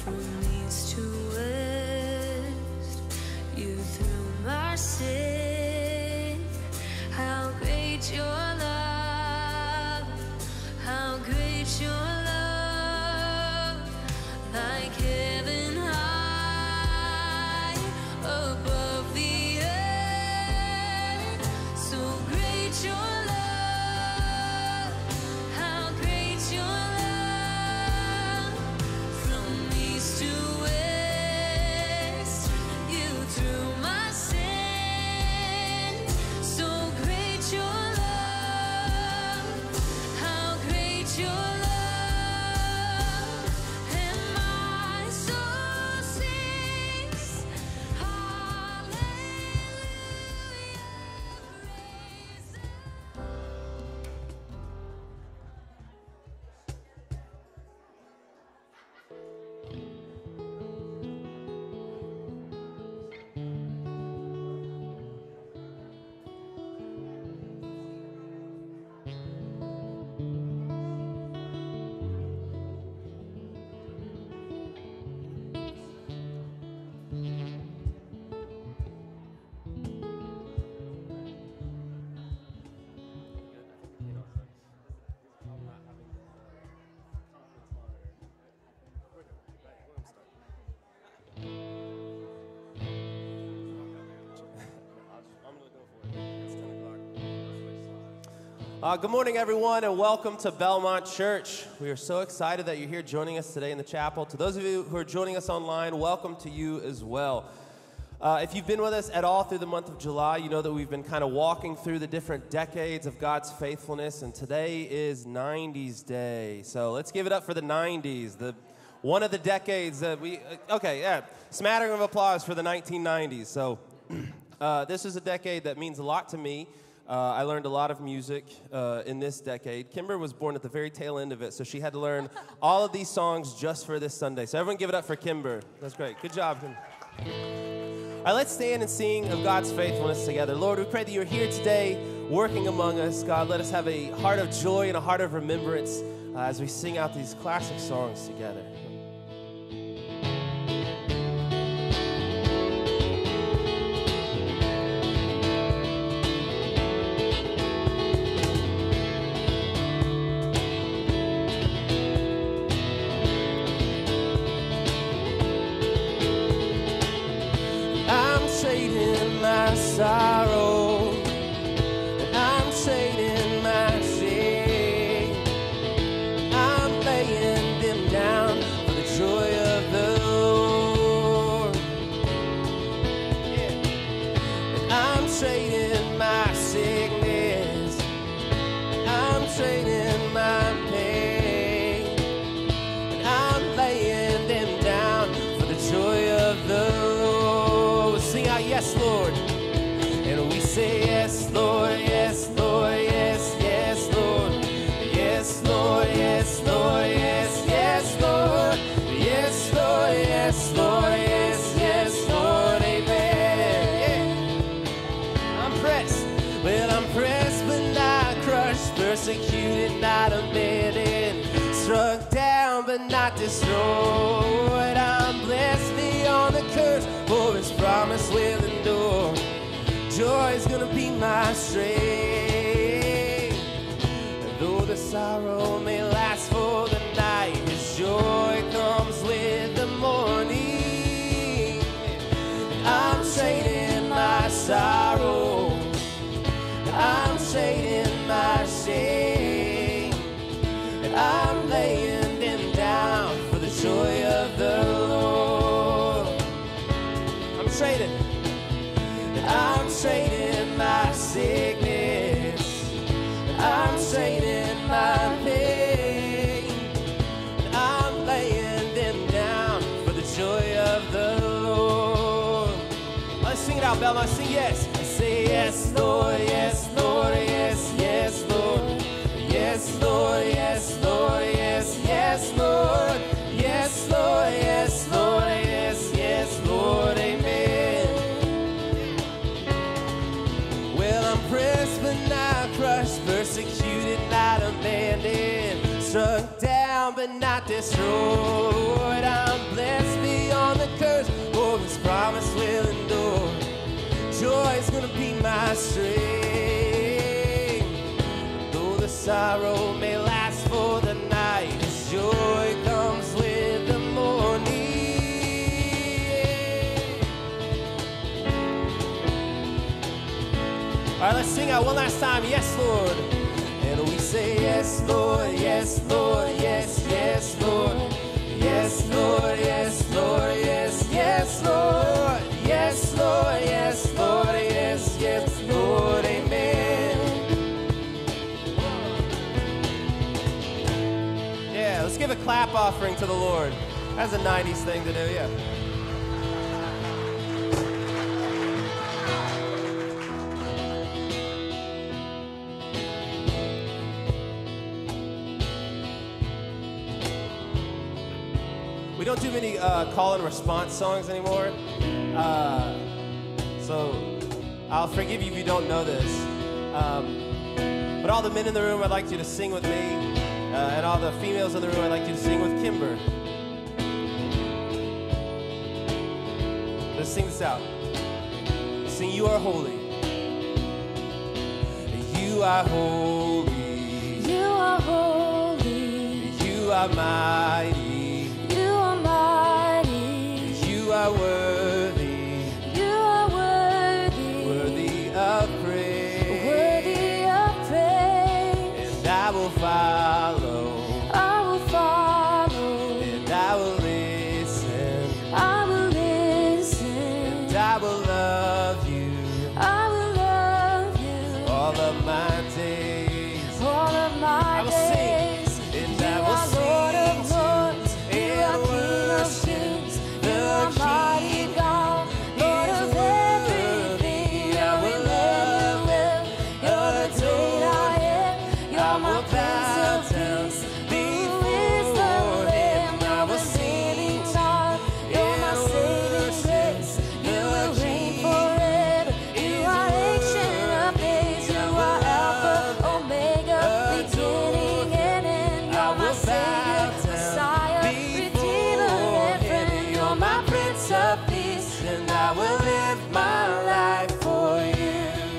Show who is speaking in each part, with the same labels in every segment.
Speaker 1: from east to west. You threw my sin. How great your love, how great your love, like heaven high above the earth. So great your love, how great your love, from east to west. You threw my sin. So great your love, how great your love, and my soul sings hallelujah, praise the
Speaker 2: Good morning, everyone, and welcome to Belmont Church. We are so excited that you're here joining us today in the chapel. To those of you who are joining us online, welcome to you as well. If you've been with us at all through the month of July, you know that we've been kind of walking through the different decades of God's faithfulness, and today is 90s Day. So let's give it up for the 90s, one of the decades that smattering of applause for the 1990s. So this is a decade that means a lot to me. I learned a lot of music in this decade. Kimber was born at the very tail end of it, so she had to learn all of these songs just for this Sunday. So everyone give it up for Kimber. That's great. Good job, Kimber. All right, let's stand and sing of God's faithfulness together. Lord, we pray that you're here today working among us. God, let us have a heart of joy and a heart of remembrance as we sing out these classic songs together. Sorrow, and I'm trading my shame. I'm laying them down for the joy of the Lord. Yeah. And I'm trading my sickness, I'm trading my pain, and I'm laying them down for the joy of the Lord. Sing out, yes, Lord. And we say yes, Lord, yes, Lord, yes, yes, Lord. Yes, Lord, yes, Lord, yes, yes, Lord. Yes, Lord, yes, Lord, yes, yes, Lord, amen. Yeah. I'm pressed, well, I'm pressed but not crushed, persecuted, not abandoned, struck down but not destroyed. I'm blessed beyond the curse, for his promise will endure. Joy is gonna be my strength. And though the sorrow may last for the night, his joy comes with the morning. And I'm trading my sorrow, I'm trading my shame, and I'm laying them down for the joy of the Lord. I'm trading. I'm trading my sickness, I'm trading my pain, and I'm laying them down for the joy of the Lord. Let's sing it out, Belmont. Sing yes. I say yes, Lord, yes, Lord, yes, yes, Lord. Yes, Lord, yes, Lord, yes, yes, Lord. Yes, Lord, yes, Lord, yes, yes, Lord, amen. Pressed but not crushed, persecuted, not abandoned, struck down but not destroyed. I'm blessed my strength. Though the sorrow may last for the night, His joy comes with the morning. All right, let's sing out one last time. Yes, Lord. And we say, yes, Lord, yes, Lord, yes, yes, Lord. Yes, Lord, yes, Lord, yes, yes, Lord. Yes, Lord, yes, Lord, yes, yes, Lord, amen. Yeah, let's give a clap offering to the Lord. That's a 90s thing to do, yeah. We don't do many call and response songs anymore. So I'll forgive you if you don't know this. But all the men in the room, I'd like you to sing with me. And all the females in the room, I'd like you to sing with Kimber. Let's sing this out. Sing, you are holy. You are holy.
Speaker 1: You are holy.
Speaker 2: You are mighty.
Speaker 1: You are mighty.
Speaker 2: You are worthy.
Speaker 1: You are worthy.
Speaker 2: Worthy of praise.
Speaker 1: Worthy of praise.
Speaker 2: And I will follow.
Speaker 1: I will follow.
Speaker 2: And I will listen.
Speaker 1: I will listen.
Speaker 2: And I will love you
Speaker 1: I will love you
Speaker 2: all of my days.
Speaker 1: all of my
Speaker 2: I will sing.
Speaker 1: days.
Speaker 2: And
Speaker 1: You
Speaker 2: I will
Speaker 1: are Lord of
Speaker 2: sing
Speaker 1: lords. You
Speaker 2: and
Speaker 1: are King of
Speaker 2: worship
Speaker 1: kings. You
Speaker 2: the
Speaker 1: are mighty
Speaker 2: King.
Speaker 1: God, Lord
Speaker 2: He is
Speaker 1: of everything.
Speaker 2: I will love
Speaker 1: Emmanuel, you're the great I am. You're
Speaker 2: I
Speaker 1: my
Speaker 2: will
Speaker 1: Prince
Speaker 2: bow
Speaker 1: of
Speaker 2: down
Speaker 1: Peace. Who is the
Speaker 2: before
Speaker 1: Lamb?
Speaker 2: Him. I
Speaker 1: You're
Speaker 2: will
Speaker 1: the
Speaker 2: sing
Speaker 1: living God. You're my
Speaker 2: and
Speaker 1: saving
Speaker 2: worship
Speaker 1: grace. You
Speaker 2: the
Speaker 1: will reign
Speaker 2: King.
Speaker 1: forever. You
Speaker 2: Is
Speaker 1: are ancient of days. You
Speaker 2: I will
Speaker 1: are Alpha,
Speaker 2: love
Speaker 1: Omega,
Speaker 2: adore
Speaker 1: beginning and end.
Speaker 2: I
Speaker 1: You're my
Speaker 2: will
Speaker 1: Savior,
Speaker 2: bow down
Speaker 1: Messiah, Redeemer, and
Speaker 2: before
Speaker 1: friend.
Speaker 2: Him.
Speaker 1: You're my Prince of Peace,
Speaker 2: And I will live my life for you.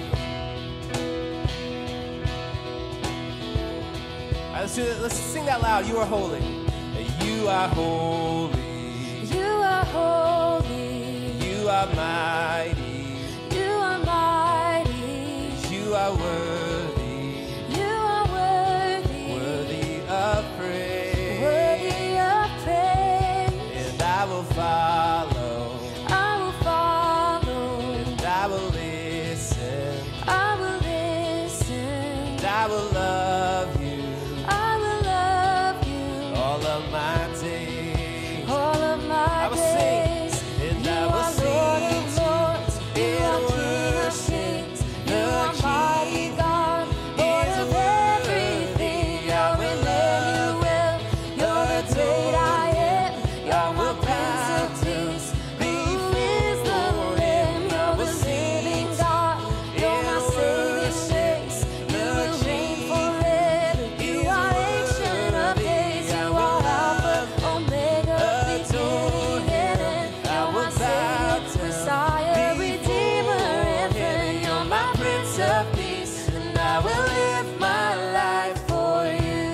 Speaker 2: All right, let's do it. Let's sing that loud. You are holy. You are holy.
Speaker 1: You are holy.
Speaker 2: You are mighty.
Speaker 1: You are mighty.
Speaker 2: You are worthy.
Speaker 1: You are worthy.
Speaker 2: Worthy of praise.
Speaker 1: Worthy of praise.
Speaker 2: And I will follow.
Speaker 1: I will follow.
Speaker 2: And I will listen.
Speaker 1: I will listen.
Speaker 2: And I will love you
Speaker 1: I will love you
Speaker 2: all of my days.
Speaker 1: all of my
Speaker 2: I will sing.
Speaker 1: days.
Speaker 2: And
Speaker 1: You
Speaker 2: I will
Speaker 1: are Lord of
Speaker 2: sing
Speaker 1: lords. You
Speaker 2: and
Speaker 1: are King of
Speaker 2: worship
Speaker 1: kings. You
Speaker 2: the
Speaker 1: are mighty
Speaker 2: King.
Speaker 1: God, Lord
Speaker 2: Is
Speaker 1: of
Speaker 2: worthy.
Speaker 1: everything.
Speaker 2: I
Speaker 1: You're
Speaker 2: will
Speaker 1: Emmanuel. You're the great I am. You're my Prince of Peace. Who is the Lamb? You're the living God. You're my saving grace. You will reign forever. You are ancient of days. You are Alpha, Omega, beginning and end. You're my Savior, Messiah, Redeemer, and friend. You're my Prince of Peace, and I will live my life for you.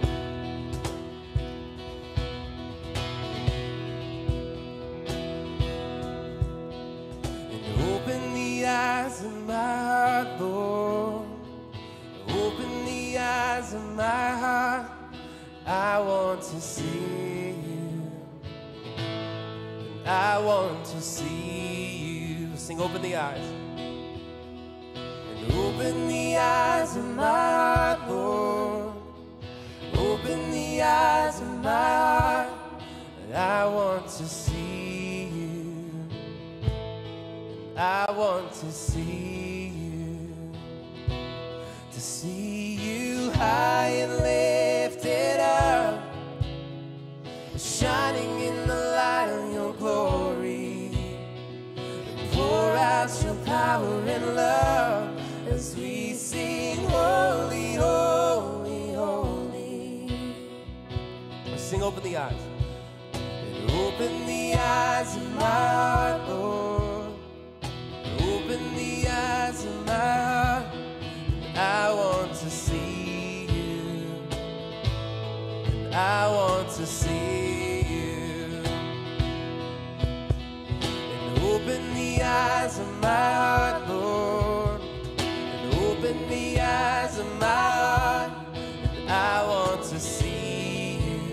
Speaker 2: And open the eyes of my heart, Lord. Open the eyes of my heart. I want to see you. And I want to see you. Sing, open the eyes. And open the eyes of my heart, Lord. Open the eyes of my heart. I want to see you. I want to see you. To see you high and lifted up, shining in the light of your glory. Pour out your power and love as we sing, holy, holy, holy. Sing, open the eyes. And open the eyes of my heart, Lord. Open the eyes of my the eyes of my heart, Lord, and open the eyes of my heart. I want to see you.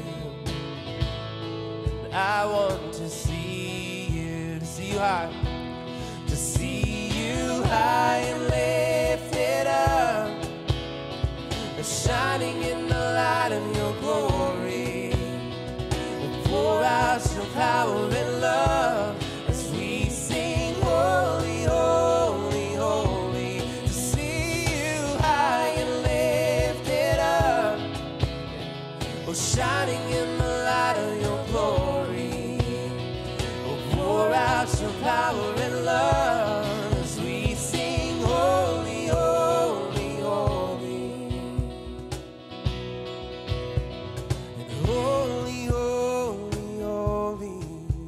Speaker 2: I want to see you. To see you high. To see you high and lifted up, shining in the light of your glory. Pour out your power and love as we sing, holy, holy, holy. To see you high and lifted up, oh, shining in the light of your glory. Oh, pour out your power and love as we sing, holy, holy, holy. And holy, holy, holy.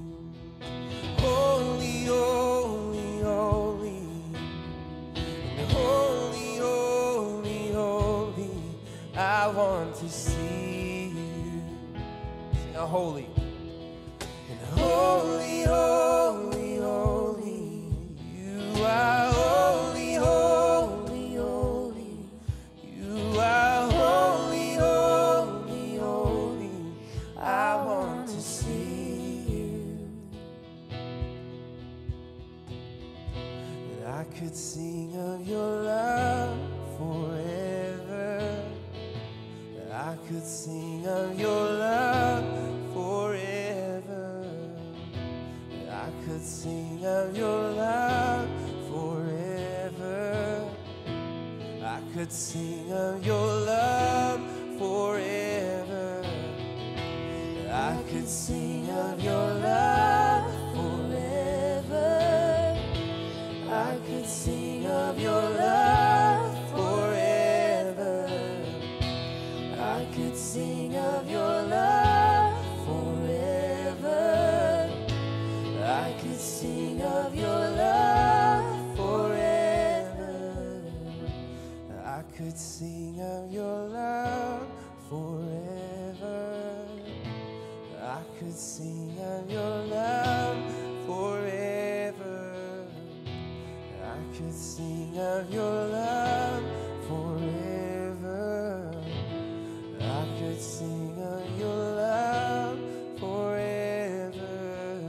Speaker 2: Holy, holy, holy. And holy, holy, holy. I want to see you. Sing out holy. And holy, holy, holy. You are holy, holy, holy. You are holy, holy, holy. I want to see you. And I could sing of your love forever. And I could sing of your love forever. And I could sing of your love forever. I could sing of your love forever. I could sing of your love forever. I could sing of your love forever. I could sing of your love forever. I could sing of your love forever. I could sing of your love forever. I could sing of your love forever. I could sing of your love forever. I could sing of your love forever.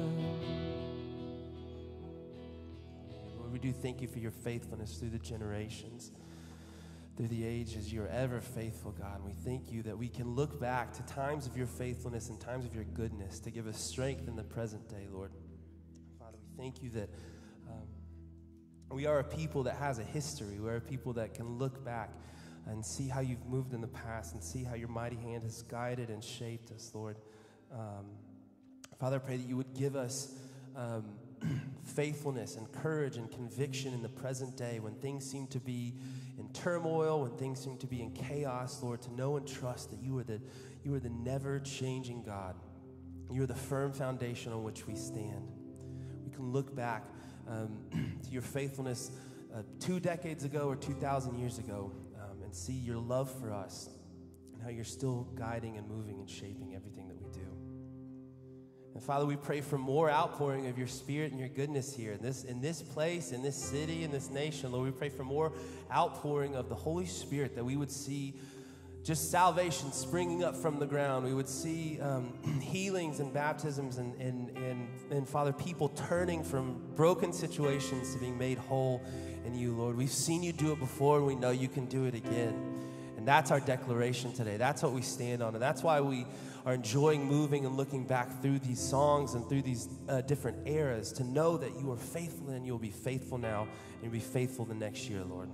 Speaker 2: Lord, we do thank you for your faithfulness through the generations, through the ages. You're ever faithful, God. We thank you that we can look back to times of your faithfulness and times of your goodness to give us strength in the present day, Lord. Father, we thank you that we are a people that has a history. We are a people that can look back and see how you've moved in the past and see how your mighty hand has guided and shaped us, Lord. Father, I pray that you would give us faithfulness and courage and conviction in the present day when things seem to be in turmoil, when things seem to be in chaos, Lord, to know and trust that you are the never-changing God. You are the firm foundation on which we stand. We can look back to your faithfulness 2 decades ago or 2,000 years ago and see your love for us and how you're still guiding and moving and shaping everything that we do. And Father, we pray for more outpouring of your Spirit and your goodness here in this place, in this city, in this nation. Lord, we pray for more outpouring of the Holy Spirit, that we would see just salvation springing up from the ground. We would see healings and baptisms and Father, people turning from broken situations to being made whole in you, Lord. We've seen you do it before, and we know you can do it again. And that's our declaration today. That's what we stand on. And that's why we are enjoying moving and looking back through these songs and through these different eras to know that you are faithful and you'll be faithful now and you'll be faithful the next year, Lord.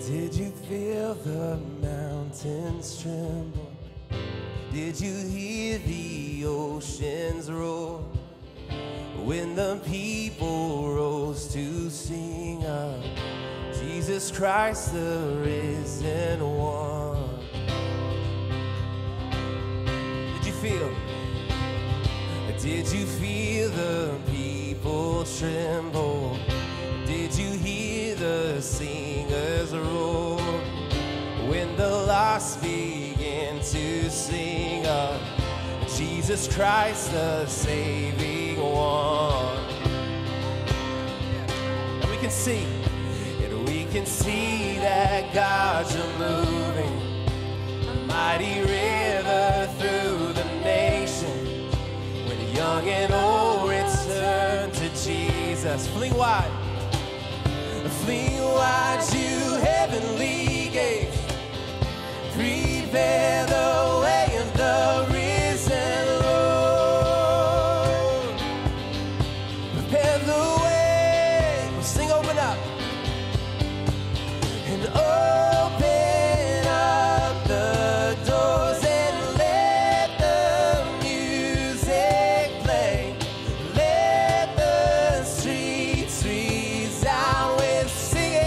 Speaker 2: Did you feel the mountains tremble? Did you hear the oceans roar? When the people rose to sing of Jesus Christ, the risen one. Did you feel? Did you feel the people tremble? Did you hear the singers roar? When the lost began to sing of Jesus Christ, the saving one. And we can see that God's a moving, a mighty river through the nations. When young and old return to Jesus, fling wide you heavenly gates. Prepare the way of the risen Lord. Prepare the way. We'll sing, open up. And open up the doors and let the music play. Let the streets resound with singing.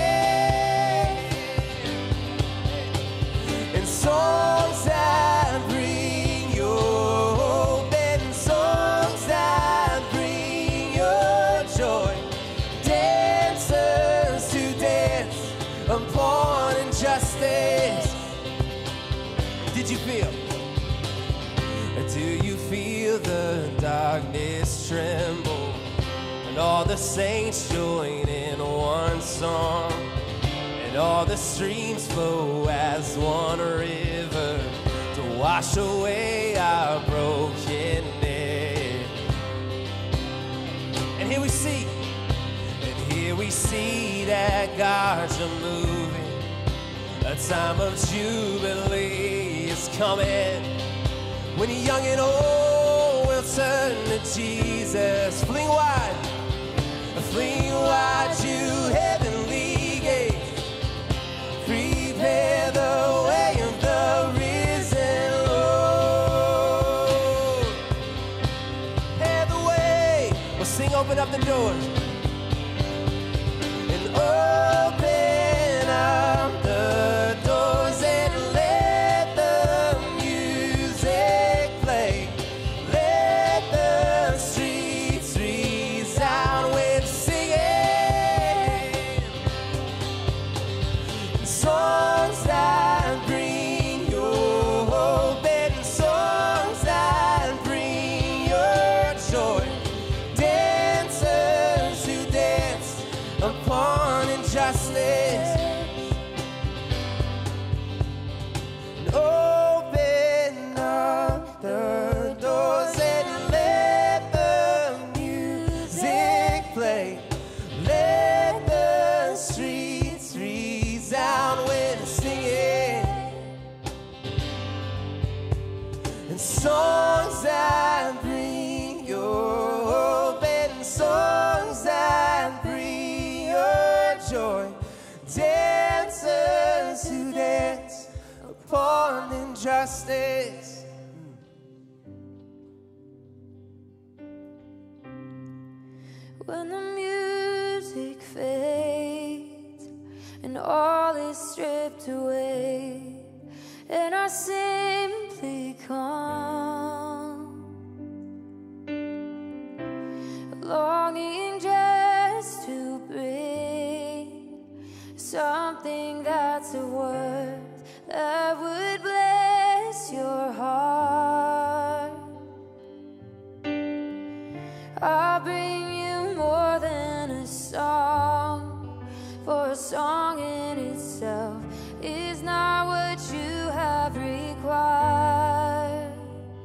Speaker 2: And songs that bring your hope, and songs that bring your joy. Dancers to dance upon injustice. Did you feel? Do you feel the darkness tremble? And all the saints join in one song. And all the streams flow as one river to wash away our brokenness. And here we see that God's a moving. A time of jubilee is coming. When young and old will turn to Jesus. Fling wide you heavenly gates. Prepare the way of the risen Lord. Prepare the way. We'll sing, open up the doors. And open up the doors and let the music play. Let the streets resound with singing. Songs that bring your hope, and songs that bring your joy. Dancers who dance upon injustice. And open up the doors and let the music play. Let the streets resound with singing. And songs that bring your hope, and songs that bring your joy. Dancers who dance upon injustice.
Speaker 1: When the music fades and all is stripped away, and I simply come, longing just to bring something that's of worth that would bless your heart. I'll bring you more than a song, for a song in itself is not what you have required.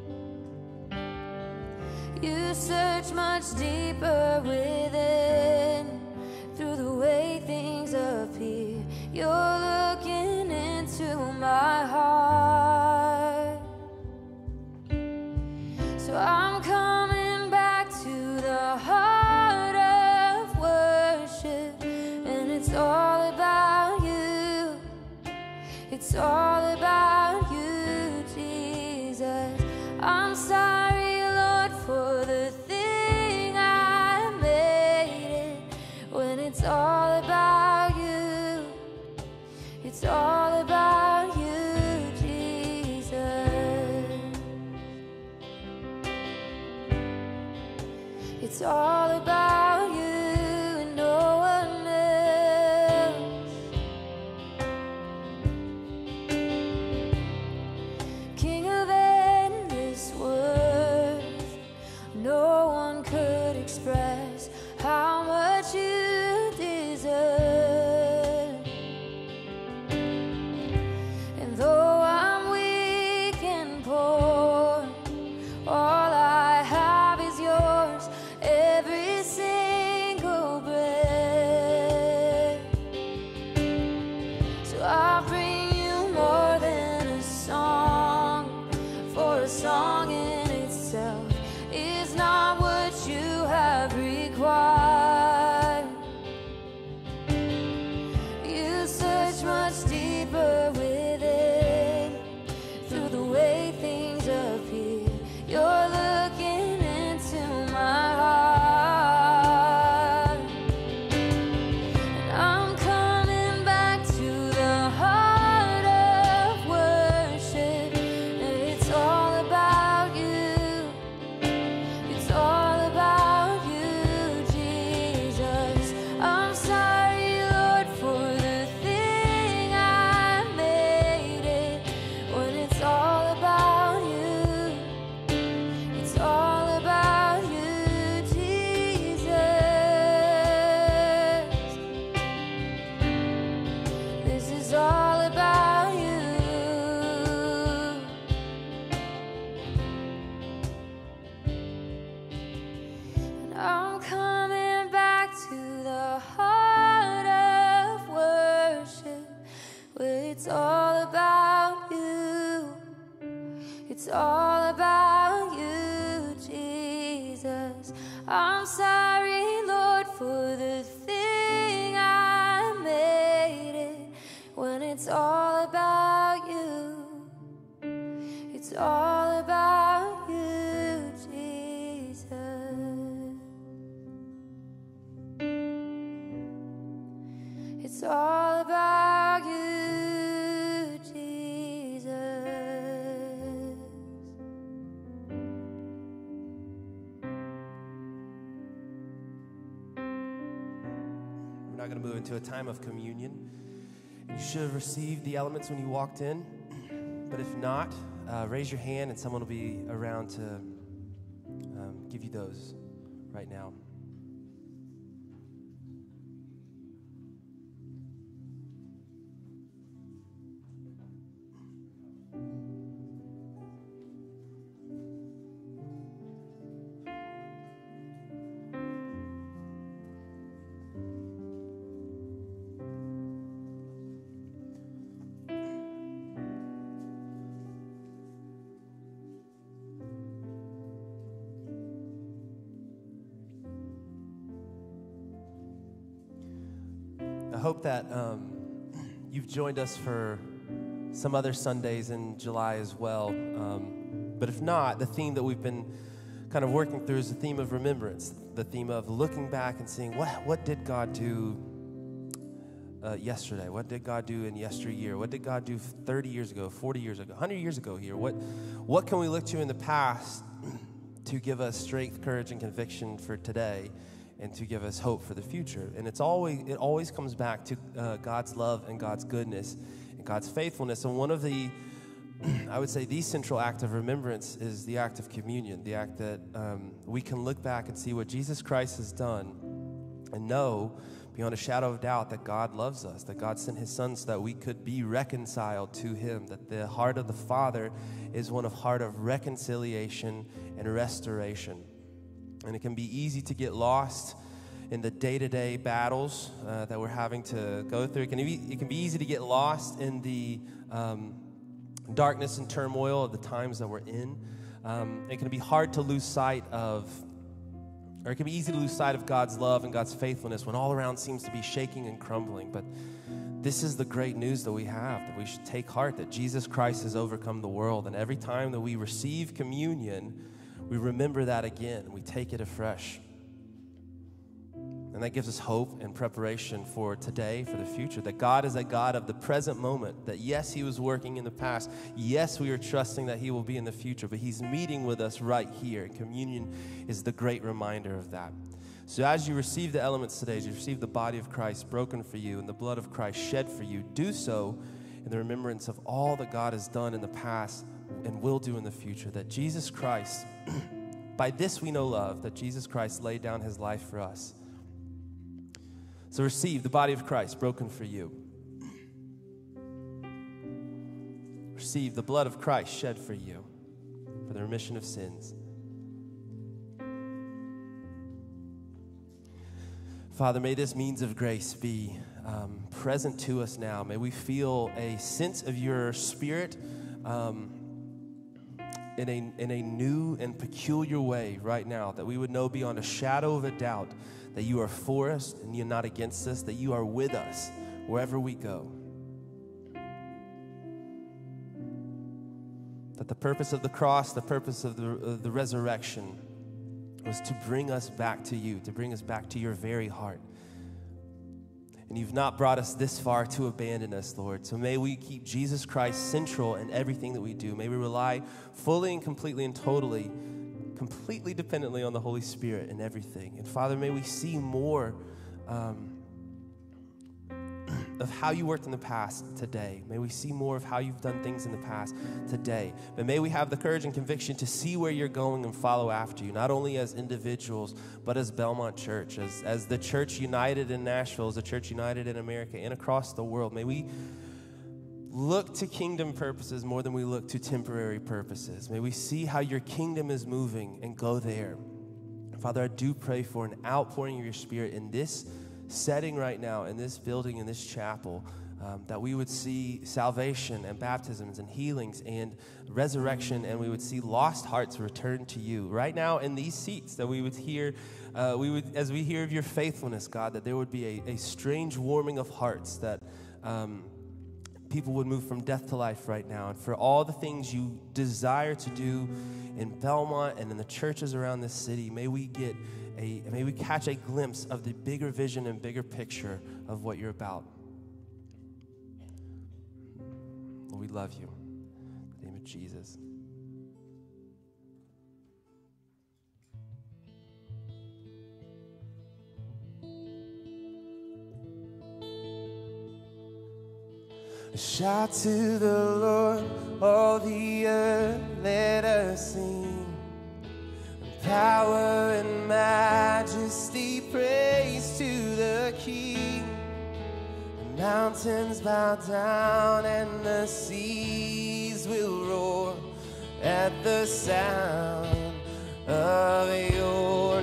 Speaker 1: You search much deeper within, through the way things appear. You're looking into my heart. So I'm coming back to the heart of worship, and it's all about you. It's all about you, Jesus. I'm sorry, Lord, for the thing I made it. When it's all about you, it's all about you, Jesus. It's all about you and no one else. King of endless worth, no one could express how much you deserve. And though I'm weak and poor, all I have is yours, every single breath. So I bring you more than a song, for a song in itself is not what you have required. You search much deeper within, through the way things appear. You're looking into my heart. And I'm coming back to the heart of worship. And it's all about you. It's all about you, Jesus. I'm sorry, Lord, for the thing I made it. When it's all about you, it's all about you, Jesus. This is all about you. And I'm coming back to the heart of worship, where it's all about you. It's all about you, Jesus. I'm sorry, Lord, for the thing I made it. When it's all about you, it's all about you, Jesus. It's all about you, Jesus.
Speaker 2: We're now going to move into a time of communion. You should have received the elements when you walked in, but if not, raise your hand and someone will be around to give you those right now. I hope that you've joined us for some other Sundays in July as well. But if not, the theme that we've been kind of working through is the theme of remembrance, the theme of looking back and seeing what did God do yesterday? What did God do in yesteryear? What did God do 30 years ago, 40 years ago, 100 years ago here? What can we look to in the past to give us strength, courage, and conviction for today, and to give us hope for the future? And it always comes back to God's love and God's goodness and God's faithfulness. And one of the, I would say, the central act of remembrance is the act of communion, the act that we can look back and see what Jesus Christ has done and know beyond a shadow of doubt that God loves us, that God sent his son so that we could be reconciled to him, that the heart of the Father is one of heart of reconciliation and restoration. And it can be easy to get lost in the day-to-day battles that we're having to go through. It can be easy to get lost in the darkness and turmoil of the times that we're in. It can be hard to lose sight of, or it can be easy to lose sight of God's love and God's faithfulness when all around seems to be shaking and crumbling. But this is the great news that we have, that we should take heart, that Jesus Christ has overcome the world. And every time that we receive communion, we remember that again. We take it afresh. And that gives us hope and preparation for today, for the future, that God is a God of the present moment, that yes, he was working in the past. Yes, we are trusting that he will be in the future, but he's meeting with us right here. And communion is the great reminder of that. So as you receive the elements today, as you receive the body of Christ broken for you and the blood of Christ shed for you, do so in the remembrance of all that God has done in the past and will do in the future, that Jesus Christ, by this we know love, that Jesus Christ laid down his life for us. So receive the body of Christ broken for you. Receive the blood of Christ shed for you, for the remission of sins. Father, may this means of grace be present to us now. May we feel a sense of your spirit in a new and peculiar way right now, that we would know beyond a shadow of a doubt that you are for us and you're not against us, that you are with us wherever we go. That the purpose of the cross, the purpose of the resurrection was to bring us back to you, to bring us back to your very heart. And you've not brought us this far to abandon us, Lord. So may we keep Jesus Christ central in everything that we do. May we rely fully and completely and totally, completely dependently on the Holy Spirit in everything. And Father, may we see more of how you worked in the past today. May we see more of how you've done things in the past today. But may we have the courage and conviction to see where you're going and follow after you, not only as individuals, but as Belmont Church, as the church united in Nashville, as the church united in America and across the world. May we look to kingdom purposes more than we look to temporary purposes. May we see how your kingdom is moving and go there. Father, I do pray for an outpouring of your Spirit in this setting right now, in this building, in this chapel, that we would see salvation and baptisms and healings and resurrection, and we would see lost hearts return to you right now in these seats, that we would hear, as we hear of your faithfulness, God, that there would be a strange warming of hearts, that people would move from death to life right now. And for all the things you desire to do in Belmont and in the churches around this city, may we catch a glimpse of the bigger vision and bigger picture of what you're about. Lord, we love you. In the name of Jesus. Shout to the Lord, all the earth, let us sing. Power and majesty, praise to the King. The mountains bow down and the seas will roar at the sound of your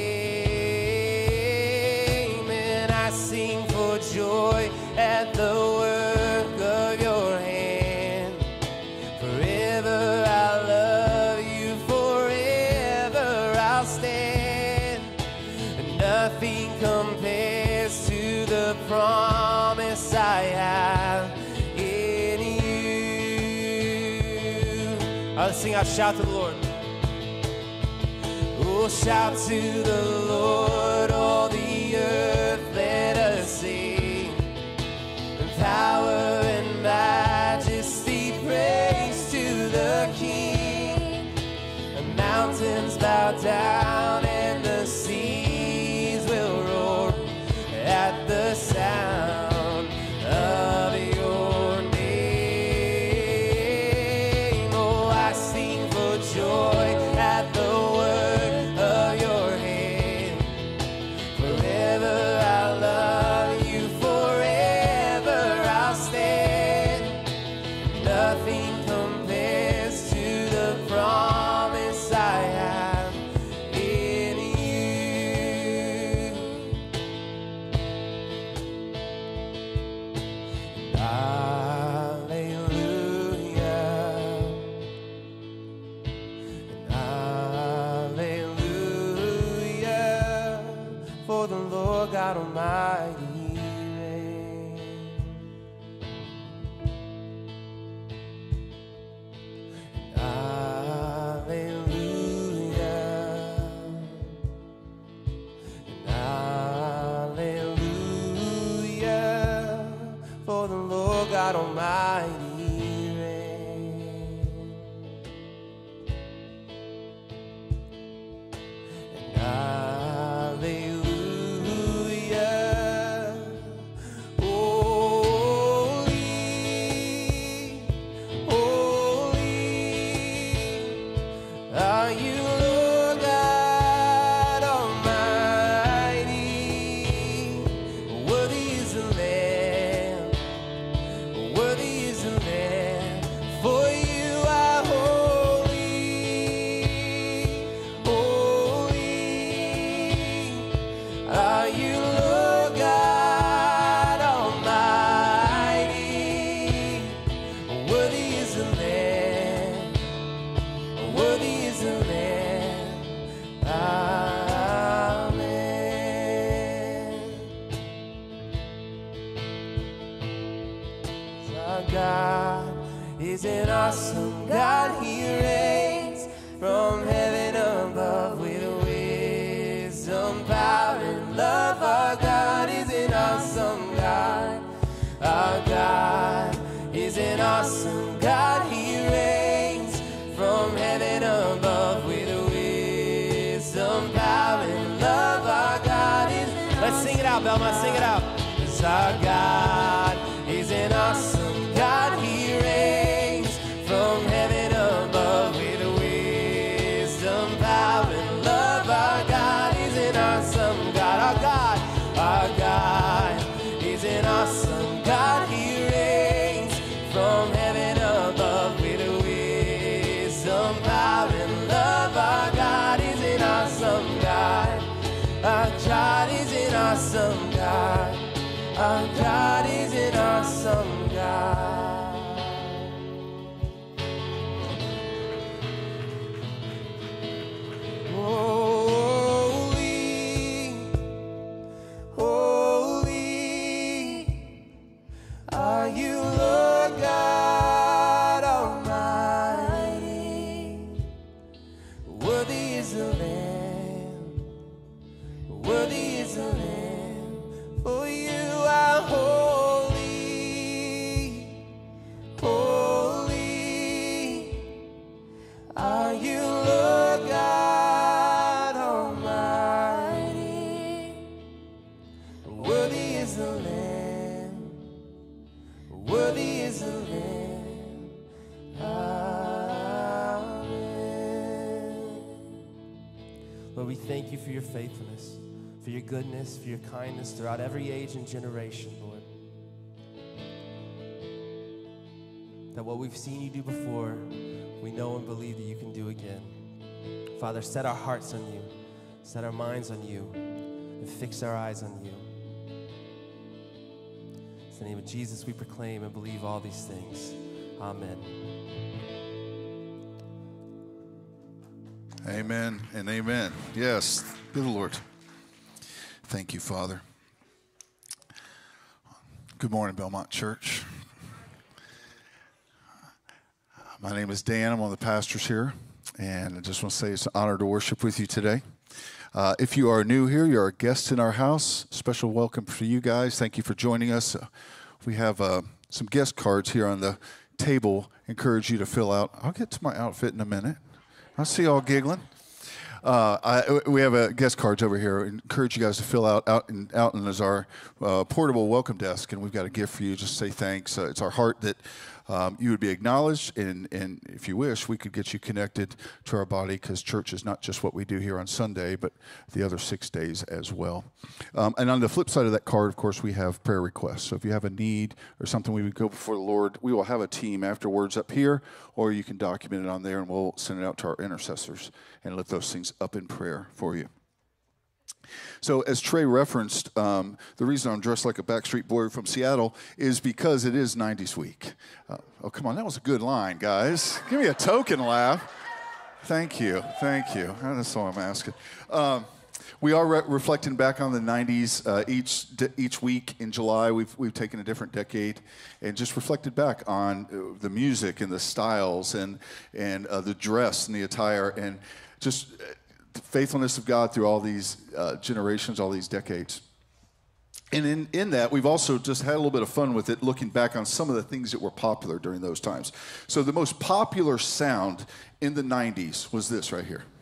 Speaker 2: name. And I sing for joy at the work of your hand. Forever I love you, forever I'll stand. And nothing compares to the promise I have in you. All right, let's sing out, shout to the Lord. Oh, shout to the Lord, all the earth, let us sing. Power and majesty, praise to the King. The mountains bow down and the seas will roar at the sound of your name. Oh, I sing for joy at the work of your hand. God Almighty reigns. And hallelujah, holy, holy are you, Lord God Almighty. Worthy is the Lamb, worthy is the Lamb, for you are holy, holy are you, Lord God Almighty. Worthy is the Lamb, worthy is the Lamb. Amen. Our God is an awesome God. He reigns from heaven above with wisdom, power, and love. Our God is an awesome God. Our God is an awesome God. He reigns from heaven above with wisdom, power, and love. Our God is an Let's sing it out, Belmont. Sing it out. 'Cause our God is an awesome God. He reigns from heaven above with wisdom, power, and love. Our God is an awesome God. Our God is an awesome God. He reigns from heaven above with wisdom, power, and love. Our God is an awesome God. Our God is an awesome God. Our God is an awesome God. Holy, holy are you, Lord God Almighty. Worthy is the Lamb, worthy is the Lamb, for you are holy, holy are you, Lord God Almighty. Worthy is the Lamb, worthy is the Lamb. Amen. Lord, we thank you for your faithfulness, for your goodness, for your kindness throughout every age and generation, Lord. That what we've seen you do before, we know and believe that you can do again. Father, set our hearts on you, set our minds on you, and fix our eyes on you. In the name of Jesus, we proclaim and believe all these things. Amen.
Speaker 3: Amen and amen. Yes, good Lord. Thank you, Father. Good morning, Belmont Church. My name is Dan. I'm one of the pastors here, and I just want to say it's an honor to worship with you today. If you are new here, you're a guest in our house. Special welcome for you guys. Thank you for joining us. We have some guest cards here on the table. Encourage you to fill out. I'll get to my outfit in a minute. I see y'all giggling. We have guest cards over here. Encourage you guys to fill out and is our portable welcome desk, and we've got a gift for you. Just say thanks. It's our heart that you would be acknowledged, and if you wish, we could get you connected to our body, because church is not just what we do here on Sunday, but the other 6 days as well. And on the flip side of that card, of course, we have prayer requests. So if you have a need or something, we would go before the Lord. We will have a team afterwards up here, or you can document it on there, and we'll send it out to our intercessors and lift those things up in prayer for you. So as Trey referenced, the reason I'm dressed like a Backstreet Boy from Seattle is because it is 90s week. Oh, come on, that was a good line, guys. Give me a token laugh. Thank you. That's all I'm asking. We are reflecting back on the 90s each week in July. We've taken a different decade and just reflected back on the music and the styles and the dress and the attire and just the faithfulness of God through all these generations, all these decades. And in that, we've also just had a little bit of fun with it, looking back on some of the things that were popular during those times. So the most popular sound in the 90s was this right here.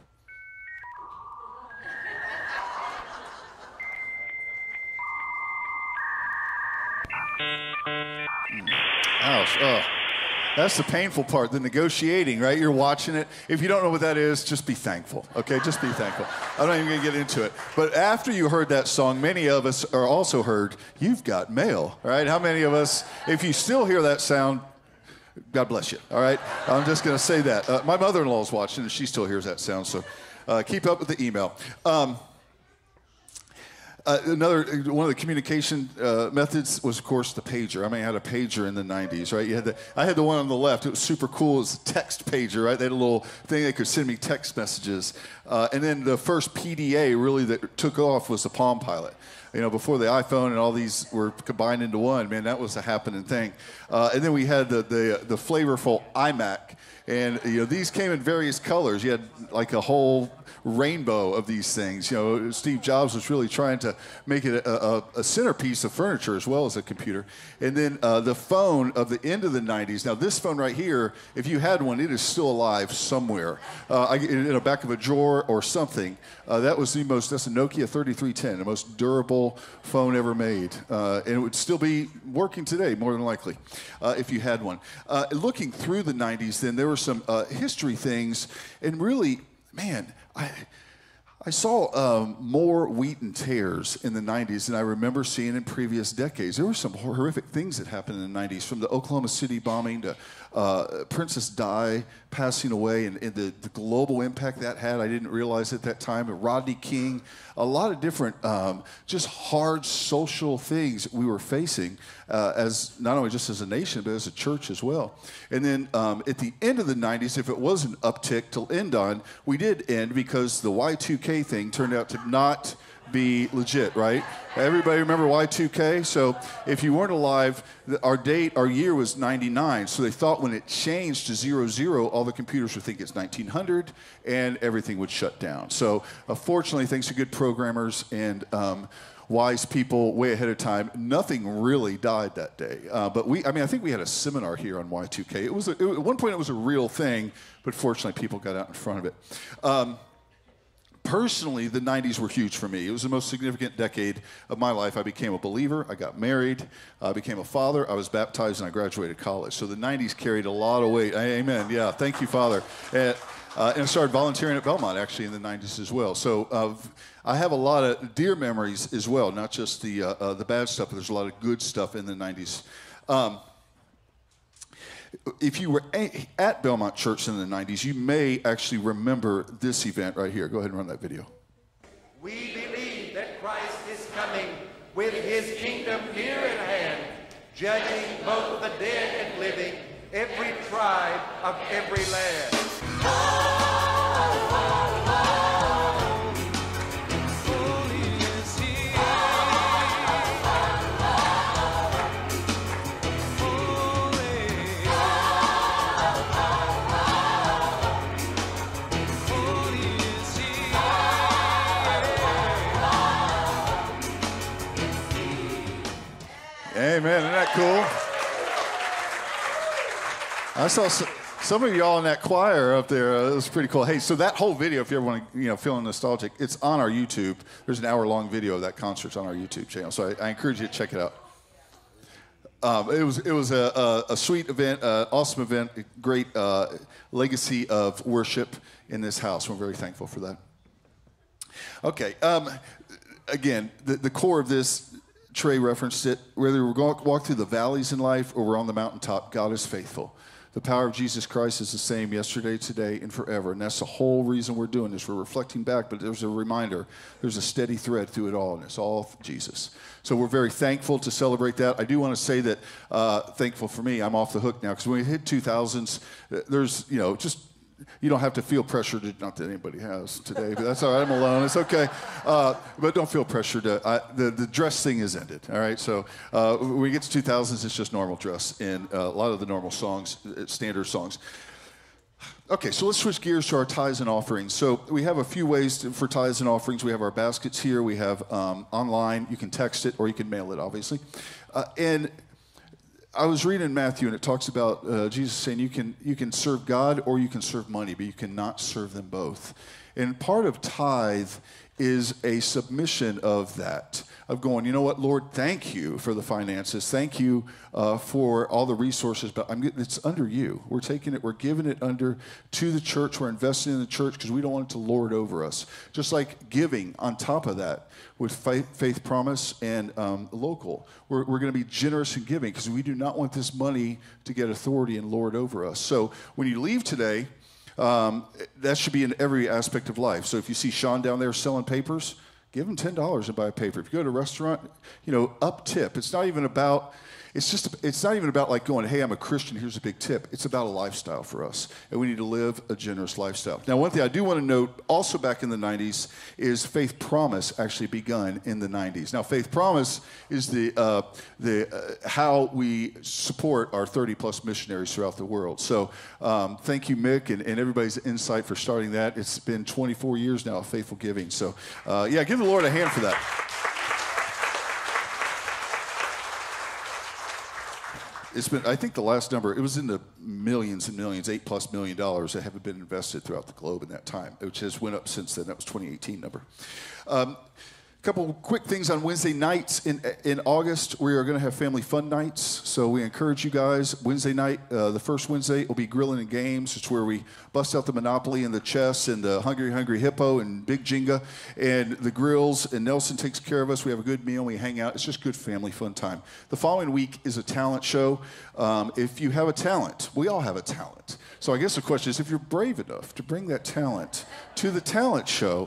Speaker 3: Ouch. Oh. That's the painful part, the negotiating, right? You're watching it. If you don't know what that is, just be thankful, okay? Just be thankful. I'm not even going to get into it. But after you heard that song, many of us are also heard, "You've got mail," right? How many of us, if you still hear that sound, God bless you, all right? I'm just going to say that. My mother-in-law is watching, and she still hears that sound, so keep up with the email. Another one of the communication methods was, of course, the pager. I mean, I had a pager in the 90s, right? I had the one on the left. It was super cool. It was a text pager, right? They had a little thing that could send me text messages. And then the first PDA really that took off was the Palm Pilot. You know, before the iPhone and all these were combined into one, man, that was a happening thing. And then we had the flavorful iMac. And, you know, these came in various colors. You had like a whole rainbow of these things. You know, Steve Jobs was really trying to make it a centerpiece of furniture as well as a computer. And then the phone of the end of the 90s. Now, this phone right here, if you had one, it is still alive somewhere in the back of a drawer or something. That's a Nokia 3310, the most durable phone ever made. And it would still be working today, more than likely, if you had one. Looking through the 90s, then there were some history things, and really, man, I saw more wheat and tares in the 90s than I remember seeing in previous decades. There were some horrific things that happened in the 90s, from the Oklahoma City bombing to Princess Di passing away, and the global impact that had. I didn't realize at that time. Rodney King, a lot of different just hard social things we were facing as not only just as a nation, but as a church as well. And then at the end of the 90s, if it was an uptick to end on, we did end because the Y2K thing turned out to not be legit, right? Everybody remember Y2K? So if you weren't alive, our year was 99. So they thought when it changed to 00, all the computers would think it's 1900 and everything would shut down. So fortunately, thanks to good programmers and wise people way ahead of time, nothing really died that day. But I think we had a seminar here on Y2K. At one point it was a real thing, but fortunately people got out in front of it. Personally, the 90s were huge for me. It was the most significant decade of my life. I became a believer. I got married. I became a father. I was baptized, and I graduated college. So the 90s carried a lot of weight. Amen. Yeah, thank you, Father. And I started volunteering at Belmont, actually, in the 90s as well. So I have a lot of dear memories as well, not just the bad stuff, but there's a lot of good stuff in the 90s. If you were at Belmont Church in the 90s, you may actually remember this event right here. Go ahead and run that video.
Speaker 4: We believe that Christ is coming with his kingdom near at hand, judging both the dead and living, every tribe of every land.
Speaker 3: Amen. Isn't that cool? I saw some of y'all in that choir up there. It was pretty cool. Hey, so that whole video, if you ever want to, feeling nostalgic, it's on our YouTube. There's an hour-long video of that concert on our YouTube channel. So I encourage you to check it out. It was a sweet event, awesome event, a great legacy of worship in this house. We're very thankful for that. Okay. Again, the core of this, Trey referenced it, whether we're going to walk through the valleys in life or we're on the mountaintop, God is faithful. The power of Jesus Christ is the same yesterday, today, and forever. And that's the whole reason we're doing this. We're reflecting back, but there's a reminder. There's a steady thread through it all, and it's all Jesus. So we're very thankful to celebrate that. I do want to say that, thankful for me, I'm off the hook now, because when we hit 2000s, there's, just you don't have to feel pressured, not that anybody has today, but that's all right, I'm alone, it's okay. But don't feel pressured. The dress thing is ended, all right? So when we get to 2000s, it's just normal dress and a lot of the normal songs, standard songs. Okay, so let's switch gears to our tithes and offerings. So we have a few ways for tithes and offerings. We have our baskets here. We have online. You can text it or you can mail it, obviously. And I was reading Matthew, and it talks about Jesus saying you can serve God or you can serve money, but you cannot serve them both. And part of tithe is a submission of that, of going, you know what, Lord, thank you for the finances. Thank you for all the resources, but it's under you. We're taking it, we're giving it under to the church. We're investing in the church because we don't want it to lord over us. Just like giving on top of that with Faith Promise and local. We're going to be generous in giving because we do not want this money to get authority and lord over us. So when you leave today, that should be in every aspect of life. So if you see Sean down there selling papers, give him $10 and buy a paper. If you go to a restaurant, up tip. It's not even about like going, hey, I'm a Christian, here's a big tip. It's about a lifestyle for us, and we need to live a generous lifestyle. Now, one thing I do want to note, also back in the 90s, is Faith Promise actually begun in the 90s. Now, Faith Promise is how we support our 30-plus missionaries throughout the world. So thank you, Mick, and everybody's insight for starting that. It's been 24 years now of faithful giving. So, give the Lord a hand for that. It's been, I think the last number, it was in the millions and millions, $8+ million that have been invested throughout the globe in that time, which has went up since then. That was 2018 number. Couple quick things on Wednesday nights. In August, we are going to have family fun nights. So we encourage you guys. Wednesday night, the first Wednesday, will be grilling and games. It's where we bust out the Monopoly and the chess and the Hungry Hippo and Big Jenga and the grills. And Nelson takes care of us. We have a good meal. We hang out. It's just good family fun time. The following week is a talent show. If you have a talent, we all have a talent. So I guess the question is, if you're brave enough to bring that talent to the talent show,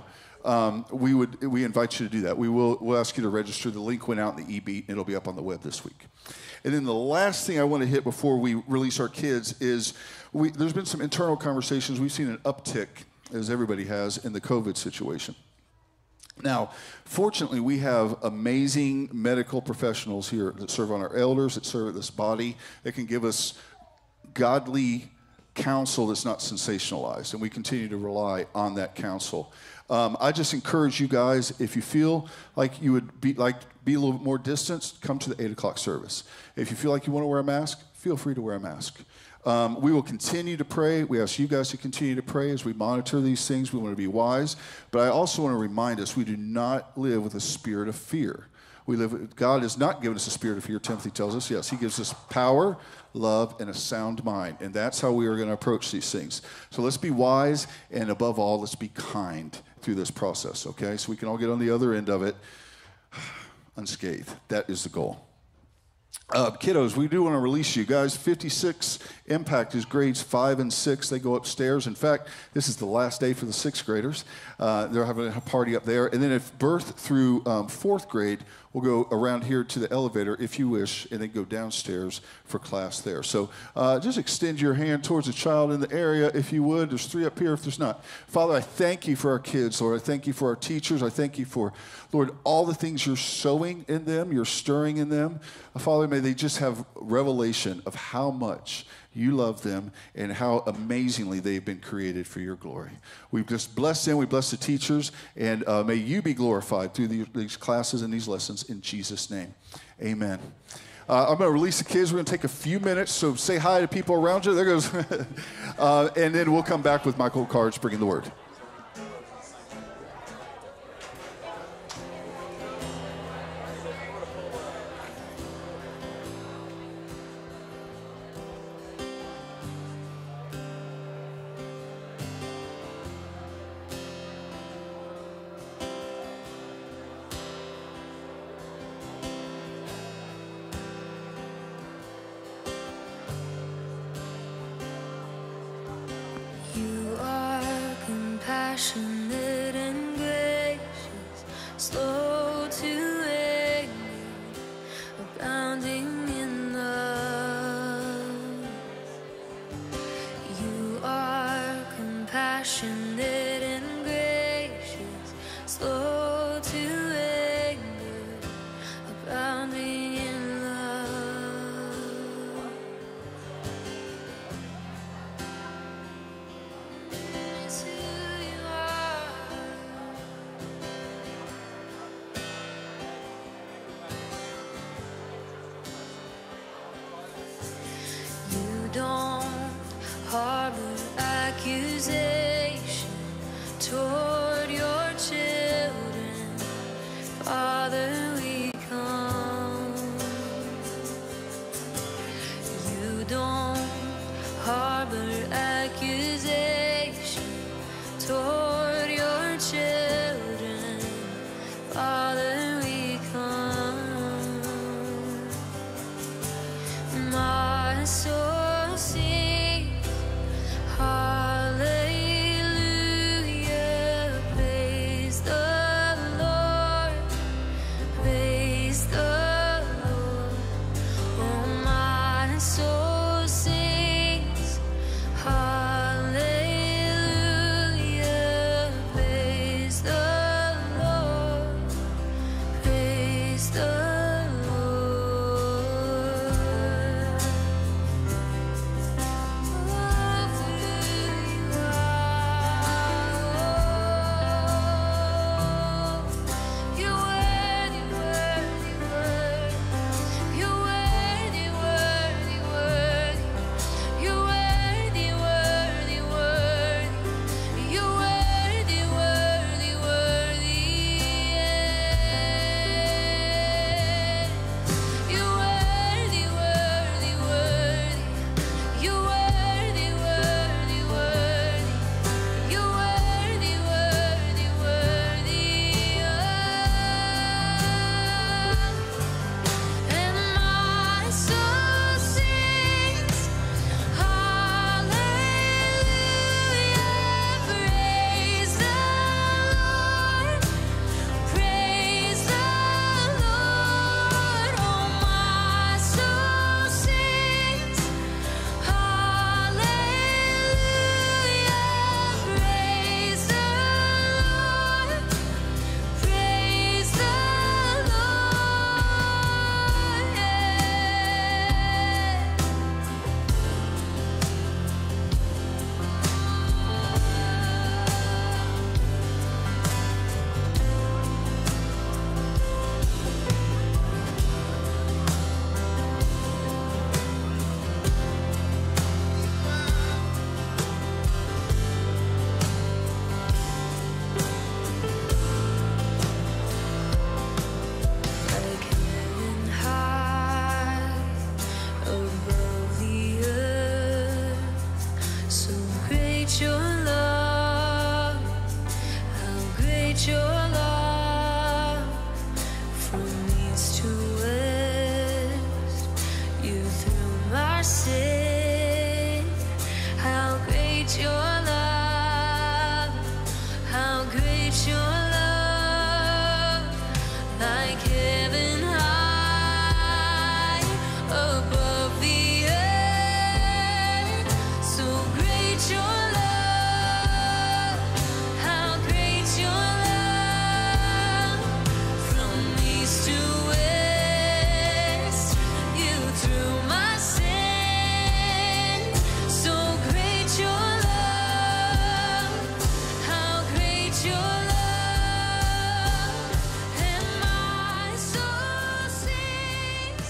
Speaker 3: we invite you to do that. We'll ask you to register. The link went out in the e-beat, and it'll be up on the web this week. And then the last thing I want to hit before we release our kids is there's been some internal conversations. We've seen an uptick, as everybody has, in the COVID situation. Now, fortunately, we have amazing medical professionals here that serve on our elders, that serve at this body, that can give us godly counsel that's not sensationalized, and we continue to rely on that counsel. I just encourage you guys, if you feel like you would be a little bit more distanced, come to the 8 o'clock service. If you feel like you want to wear a mask, feel free to wear a mask. We will continue to pray. We ask you guys to continue to pray as we monitor these things. We want to be wise. But I also want to remind us, we do not live with a spirit of fear. God has not given us a spirit of fear, Timothy tells us. Yes, he gives us power, love, and a sound mind. And that's how we are going to approach these things. So let's be wise, and above all, let's be kind through this process, okay? So we can all get on the other end of it unscathed. That is the goal. Kiddos, we do want to release you guys. 56 Impact is grades 5 and 6. They go upstairs. In fact, this is the last day for the 6th graders. They're having a party up there. And then if birth through 4th grade, we'll go around here to the elevator if you wish, and then go downstairs for class there. So just extend your hand towards a child in the area if you would. There's 3 up here if there's not. Father, I thank you for our kids, Lord. I thank you for our teachers. I thank you for, Lord, all the things you're sowing in them, you're stirring in them. Father, may they just have revelation of how much you love them and how amazingly they've been created for your glory. We just bless them. We bless the teachers. And may you be glorified through these classes and these lessons in Jesus' name. Amen. I'm going to release the kids. We're going to take a few minutes. So say hi to people around you. There goes. And then we'll come back with Michael Cards bringing the word.
Speaker 1: You are compassionate and gracious, slow to anger, abounding in love. You are compassionate and gracious, slow to anger, abounding in love. harbor accusation toward your children. Father, we come. You don't harbor accusation toward your children. Father, we come. My soul sings hallelujah. Praise the Lord. Praise the Lord. Oh, my soul sings hallelujah. Praise the Lord. Praise the Lord. You're worthy, worthy, worthy. You're worthy, worthy, worthy. You're worthy, worthy, worthy. You're worthy, worthy, worthy. You're worthy, worthy, worthy. You're worthy, worthy, worthy. You're worthy, worthy, worthy. And my soul sings hallelujah. Praise the Lord. Praise the Lord. Oh, my soul sings hallelujah. Praise the Lord. Praise the like heaven high above the earth, so great your love, how great your love, from east to west, you threw my sin, how great your love, how great your love. Like heaven high above the earth, so great your love, how great your love, from east to west, you threw my sin, so great your love, how great your love. And my soul sings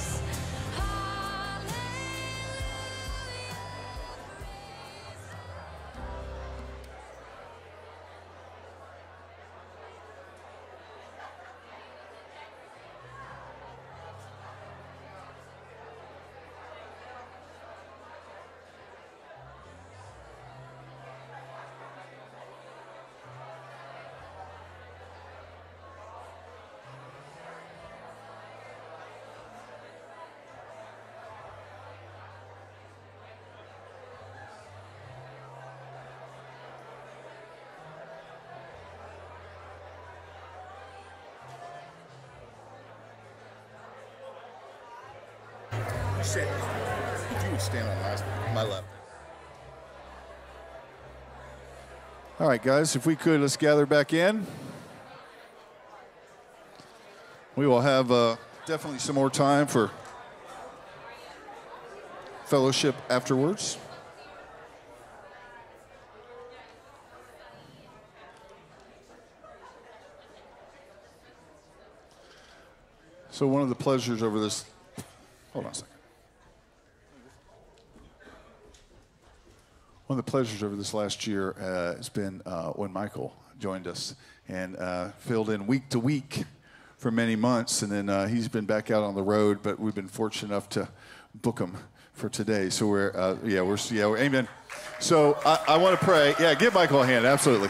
Speaker 3: Sit. If you would stand on my left. All right, guys, if we could, let's gather back in. We will have definitely some more time for fellowship afterwards. So one of the pleasures over this, hold on a second. One of the pleasures over this last year has been when Michael joined us and filled in week to week for many months, and then he's been back out on the road, but we've been fortunate enough to book him for today. So we're amen. So I want to pray. Yeah, give Michael a hand. Absolutely.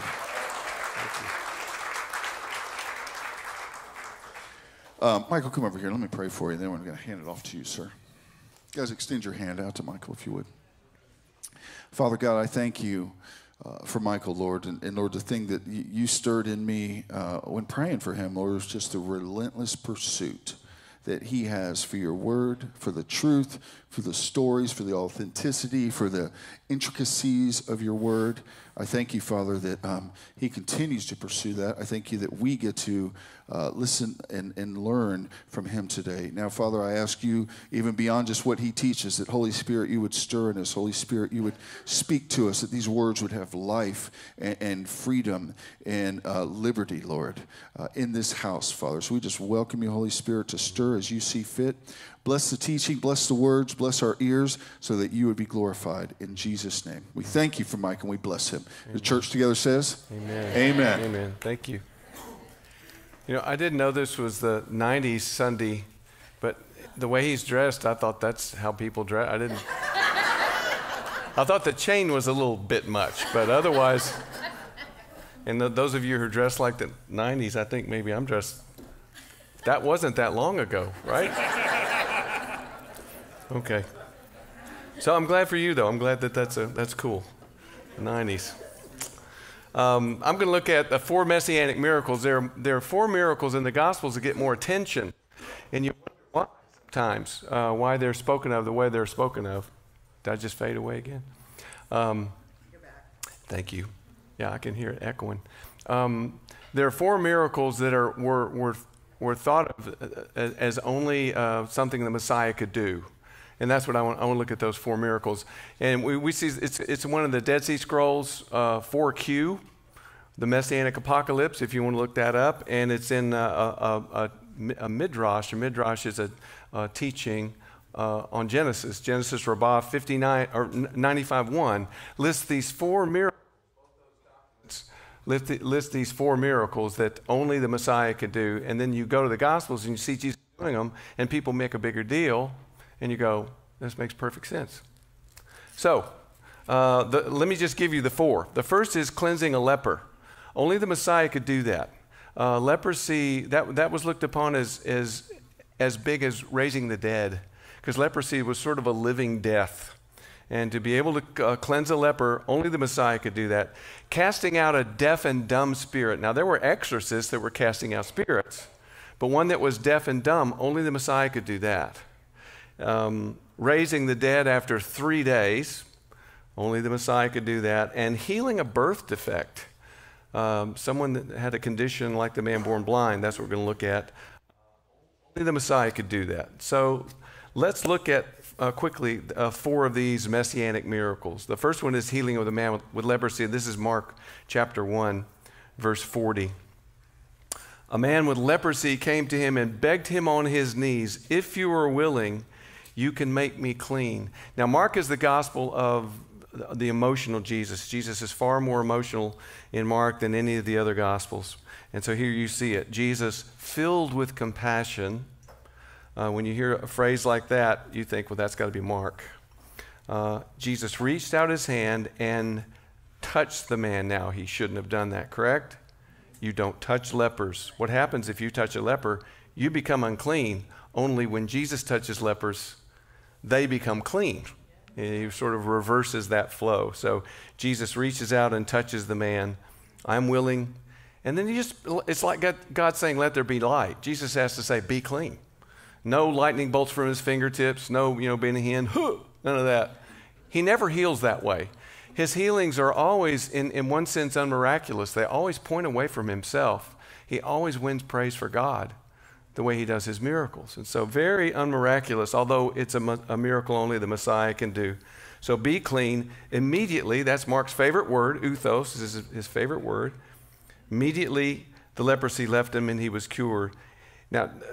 Speaker 3: Michael, come over here. Let me pray for you. Then we're going to hand it off to you, sir. Guys, extend your hand out to Michael, if you would. Father God, I thank you for Michael, Lord. And Lord, the thing that you stirred in me when praying for him, Lord, was just the relentless pursuit that he has for your word, for the truth, for the stories, for the authenticity, for the intricacies of your word. I thank you, Father, that he continues to pursue that. I thank you that we get to listen and learn from him today. Now, Father, I ask you, even beyond just what he teaches, that Holy Spirit, you would stir in us. Holy Spirit, you would speak to us, that these words would have life and freedom and liberty, Lord, in this house, Father. So we just welcome you, Holy Spirit, to stir as you see fit. Bless the teaching, bless the words, bless our ears, so that you would be glorified in Jesus' name. We thank you for Mike, and we bless him. Amen. The church together says,
Speaker 5: Amen.
Speaker 3: Amen.
Speaker 5: Amen. Thank you. You know, I didn't know this was the 90s Sunday, but the way he's dressed, I thought that's how people dress. I thought the chain was a little bit much, but otherwise, and those of you who are dressed like the 90s, I think maybe I'm dressed, that wasn't that long ago, right? Okay. So I'm glad for you, though. I'm glad that that's cool. The 90s. I'm going to look at the 4 messianic miracles. There are 4 miracles in the Gospels that get more attention, and you wonder why sometimes, why they're spoken of the way they're spoken of. Did I just fade away again? You're back. Thank you. Yeah, I can hear it echoing. There are 4 miracles that were thought of as only something the Messiah could do. And that's what I want to look at, those 4 miracles. And we see it's one of the Dead Sea Scrolls, 4Q, the Messianic Apocalypse, if you want to look that up. And it's in a midrash. A midrash is a teaching on Genesis. Genesis Rabbah 59 or 95:1 lists these 4 miracles. List these 4 miracles that only the Messiah could do. And then you go to the Gospels and you see Jesus doing them, and people make a bigger deal. And you go, this makes perfect sense. So let me just give you the 4. The first is cleansing a leper. Only the Messiah could do that. Leprosy, that was looked upon as big as raising the dead, because leprosy was sort of a living death. And to be able to cleanse a leper, only the Messiah could do that. Casting out a deaf and dumb spirit. Now, there were exorcists that were casting out spirits, but one that was deaf and dumb, only the Messiah could do that. Raising the dead after 3 days, only the Messiah could do that. And healing a birth defect. Someone that had a condition like the man born blind, that's what we're going to look at. Only the Messiah could do that. So let's look at quickly 4 of these messianic miracles. The first one is healing of the man with leprosy. This is Mark chapter 1, verse 40. A man with leprosy came to him and begged him on his knees, "If you are willing, you can make me clean." Now, Mark is the gospel of the emotional Jesus. Jesus is far more emotional in Mark than any of the other gospels. And so here you see it. Jesus filled with compassion. When you hear a phrase like that, you think, well, that's got to be Mark. Jesus reached out his hand and touched the man. Now, he shouldn't have done that, correct? You don't touch lepers. What happens if you touch a leper? You become unclean. Only when Jesus touches lepers, they become clean. And he sort of reverses that flow. So Jesus reaches out and touches the man. I'm willing. And then it's like God saying, let there be light. Jesus has to say, be clean. No lightning bolts from his fingertips. No, being a hen. None of that. He never heals that way. His healings are always, in one sense, unmiraculous. They always point away from himself. He always wins praise for God, the way he does his miracles. And so very unmiraculous, although it's a miracle only the Messiah can do. So be clean. Immediately, that's Mark's favorite word, euthos is his favorite word. Immediately, the leprosy left him and he was cured. Now,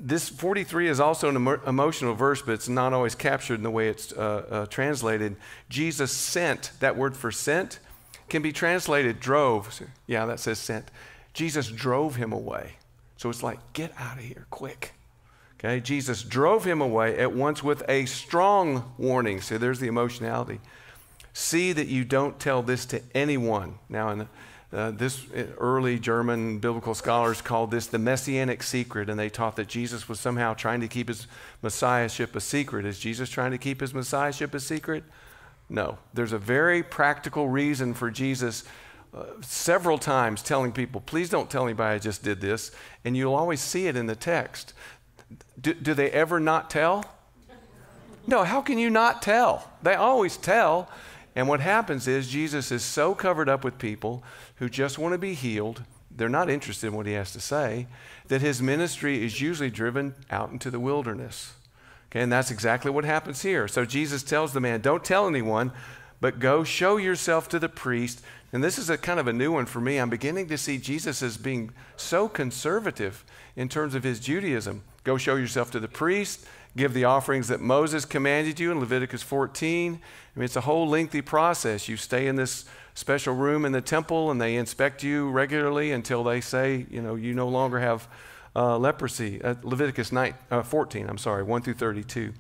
Speaker 5: This 43 is also an emotional verse, but it's not always captured in the way it's translated. Jesus sent, that word for sent can be translated drove. Yeah, that says sent. Jesus drove him away. So it's like, get out of here, quick. Okay, Jesus drove him away at once with a strong warning. So there's the emotionality. See that you don't tell this to anyone. Now, in this early German biblical scholars called this the Messianic secret, and they taught that Jesus was somehow trying to keep his Messiahship a secret. Is Jesus trying to keep his Messiahship a secret? No. There's a very practical reason for Jesus several times telling people, please don't tell anybody I just did this. And you'll always see it in the text. Do they ever not tell? No, how can you not tell? They always tell. And what happens is Jesus is so covered up with people who just want to be healed, they're not interested in what he has to say, that his ministry is usually driven out into the wilderness. Okay, and that's exactly what happens here. So Jesus tells the man, don't tell anyone, but go show yourself to the priest. And this is a kind of a new one for me. I'm beginning to see Jesus as being so conservative in terms of his Judaism. Go show yourself to the priest, give the offerings that Moses commanded you in Leviticus 14. I mean, it's a whole lengthy process. You stay in this special room in the temple, and they inspect you regularly until they say, you no longer have leprosy. Leviticus 14, 1 through 32.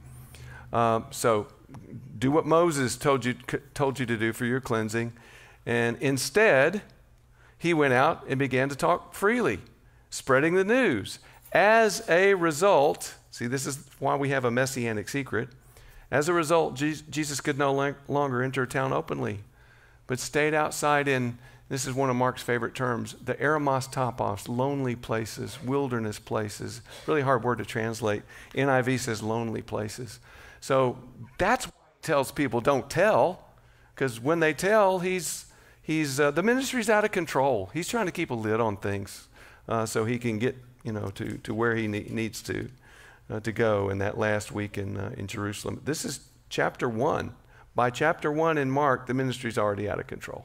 Speaker 5: So do what Moses told you to do for your cleansing. And instead, he went out and began to talk freely, spreading the news. As a result, see, this is why we have a messianic secret. As a result, Jesus could no longer enter town openly, but stayed outside in, this is one of Mark's favorite terms, the eremos topos, lonely places, wilderness places. Really hard word to translate. NIV says lonely places. So that's why he tells people don't tell, because when they tell, the ministry's out of control. He's trying to keep a lid on things so he can get to where he needs to go in that last week in Jerusalem. This is chapter 1. By chapter 1 in Mark, the ministry's already out of control.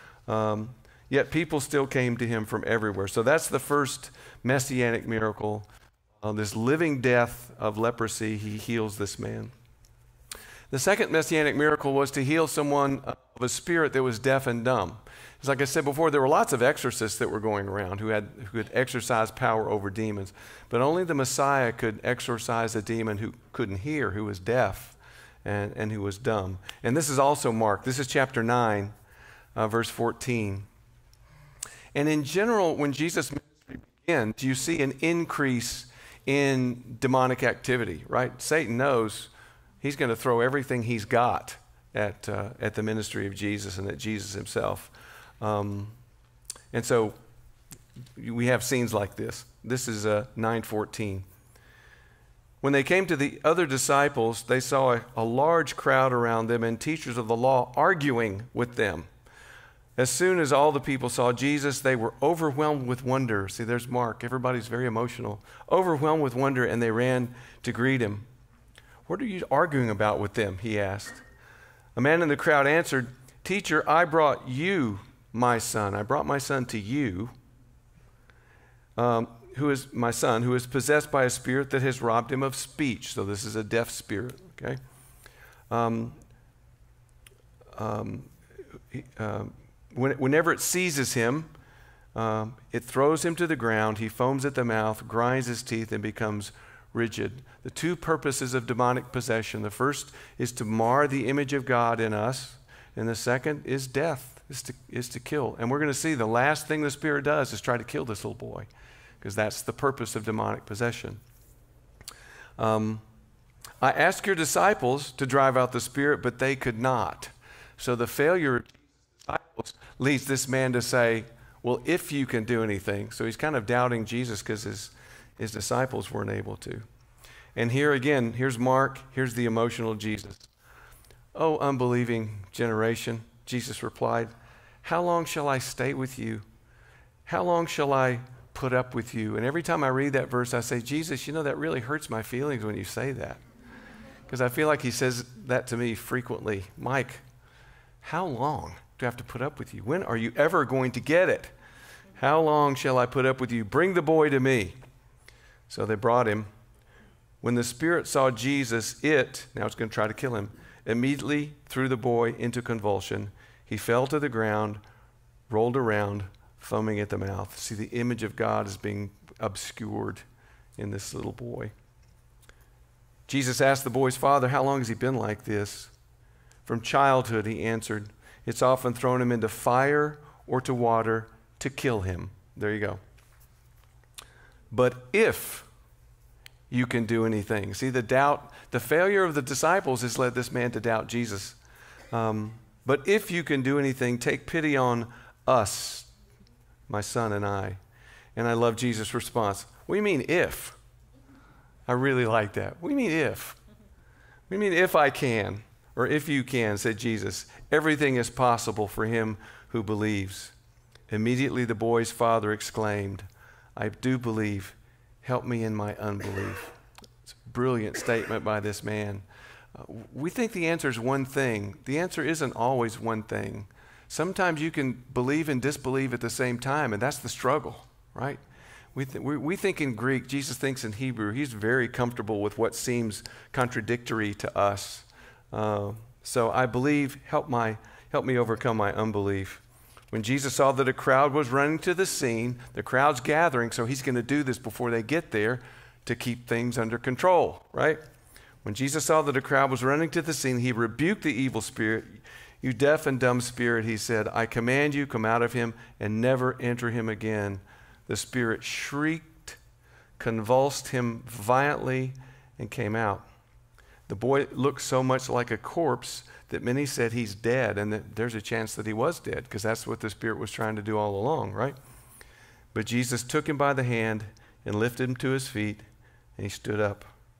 Speaker 5: Yet people still came to him from everywhere. So that's the first messianic miracle. This living death of leprosy, he heals this man. The second messianic miracle was to heal someone of a spirit that was deaf and dumb. It's like I said before, there were lots of exorcists that were going around who could exercise power over demons, but only the Messiah could exorcise a demon who couldn't hear, who was deaf and who was dumb. And this is also Mark. This is chapter 9, verse 14. And in general, when Jesus' ministry begins, you see an increase in demonic activity, right? Satan knows he's going to throw everything he's got at the ministry of Jesus and at Jesus himself. And so we have scenes like this. This is 9:14. When they came to the other disciples, they saw a large crowd around them and teachers of the law arguing with them. As soon as all the people saw Jesus, they were overwhelmed with wonder. See, there's Mark. Everybody's very emotional. Overwhelmed with wonder, and they ran to greet him. What are you arguing about with them? He asked. A man in the crowd answered, Teacher, I brought you my son. I brought my son to you, who is my son, who is possessed by a spirit that has robbed him of speech. So this is a deaf spirit, okay? Whenever it seizes him, it throws him to the ground. He foams at the mouth, grinds his teeth, and becomes rigid. The two purposes of demonic possession. The first is to mar the image of God in us, and the second is death, is to kill. And we're going to see the last thing the spirit does is try to kill this little boy, because that's the purpose of demonic possession. I asked your disciples to drive out the spirit, but they could not. So the failure of disciples leads this man to say, well, if you can do anything. So he's kind of doubting Jesus because his disciples weren't able to. And here again, here's Mark, here's the emotional Jesus. Oh, unbelieving generation, Jesus replied, how long shall I stay with you? How long shall I put up with you? And every time I read that verse, I say, Jesus, that really hurts my feelings when you say that. Because I feel like he says that to me frequently. Mike, how long do I have to put up with you? When are you ever going to get it? How long shall I put up with you? Bring the boy to me. So they brought him. When the spirit saw Jesus, now it's going to try to kill him, immediately threw the boy into convulsion. He fell to the ground, rolled around, foaming at the mouth. See, the image of God is being obscured in this little boy. Jesus asked the boy's father, how long has he been like this? From childhood, he answered. It's often thrown him into fire or to water to kill him. There you go. But if you can do anything. See, the failure of the disciples has led this man to doubt Jesus. But if you can do anything, take pity on us, my son and I. And I love Jesus' response. What do you mean if? I really like that. What do you mean if? We mean if I can, or if you can, said Jesus. Everything is possible for him who believes. Immediately the boy's father exclaimed, I do believe. Help me in my unbelief. It's a brilliant statement by this man. We think the answer is one thing. The answer isn't always one thing. Sometimes you can believe and disbelieve at the same time, and that's the struggle, right? We think in Greek, Jesus thinks in Hebrew. He's very comfortable with what seems contradictory to us. So I believe, help me overcome my unbelief. When Jesus saw that a crowd was running to the scene, the crowd's gathering, so he's going to do this before they get there to keep things under control, right? When Jesus saw that a crowd was running to the scene, he rebuked the evil spirit. You deaf and dumb spirit, he said, I command you, come out of him and never enter him again. The spirit shrieked, convulsed him violently, and came out. The boy looked so much like a corpse that many said he's dead, and that there's a chance that he was dead, because that's what the spirit was trying to do all along, right? But Jesus took him by the hand and lifted him to his feet, and he stood up.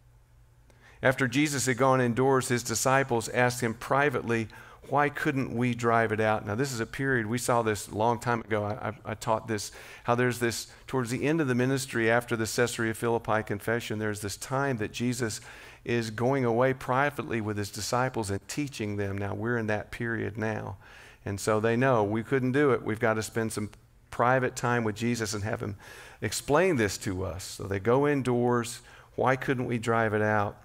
Speaker 5: After Jesus had gone indoors, his disciples asked him privately, why couldn't we drive it out? Now, this is a period, we saw this a long time ago. I taught this, how there's this, towards the end of the ministry after the Caesarea Philippi confession, there's this time that Jesus is going away privately with his disciples and teaching them. Now, we're in that period now. And so they know we couldn't do it. We've got to spend some private time with Jesus and have him explain this to us. So they go indoors. Why couldn't we drive it out?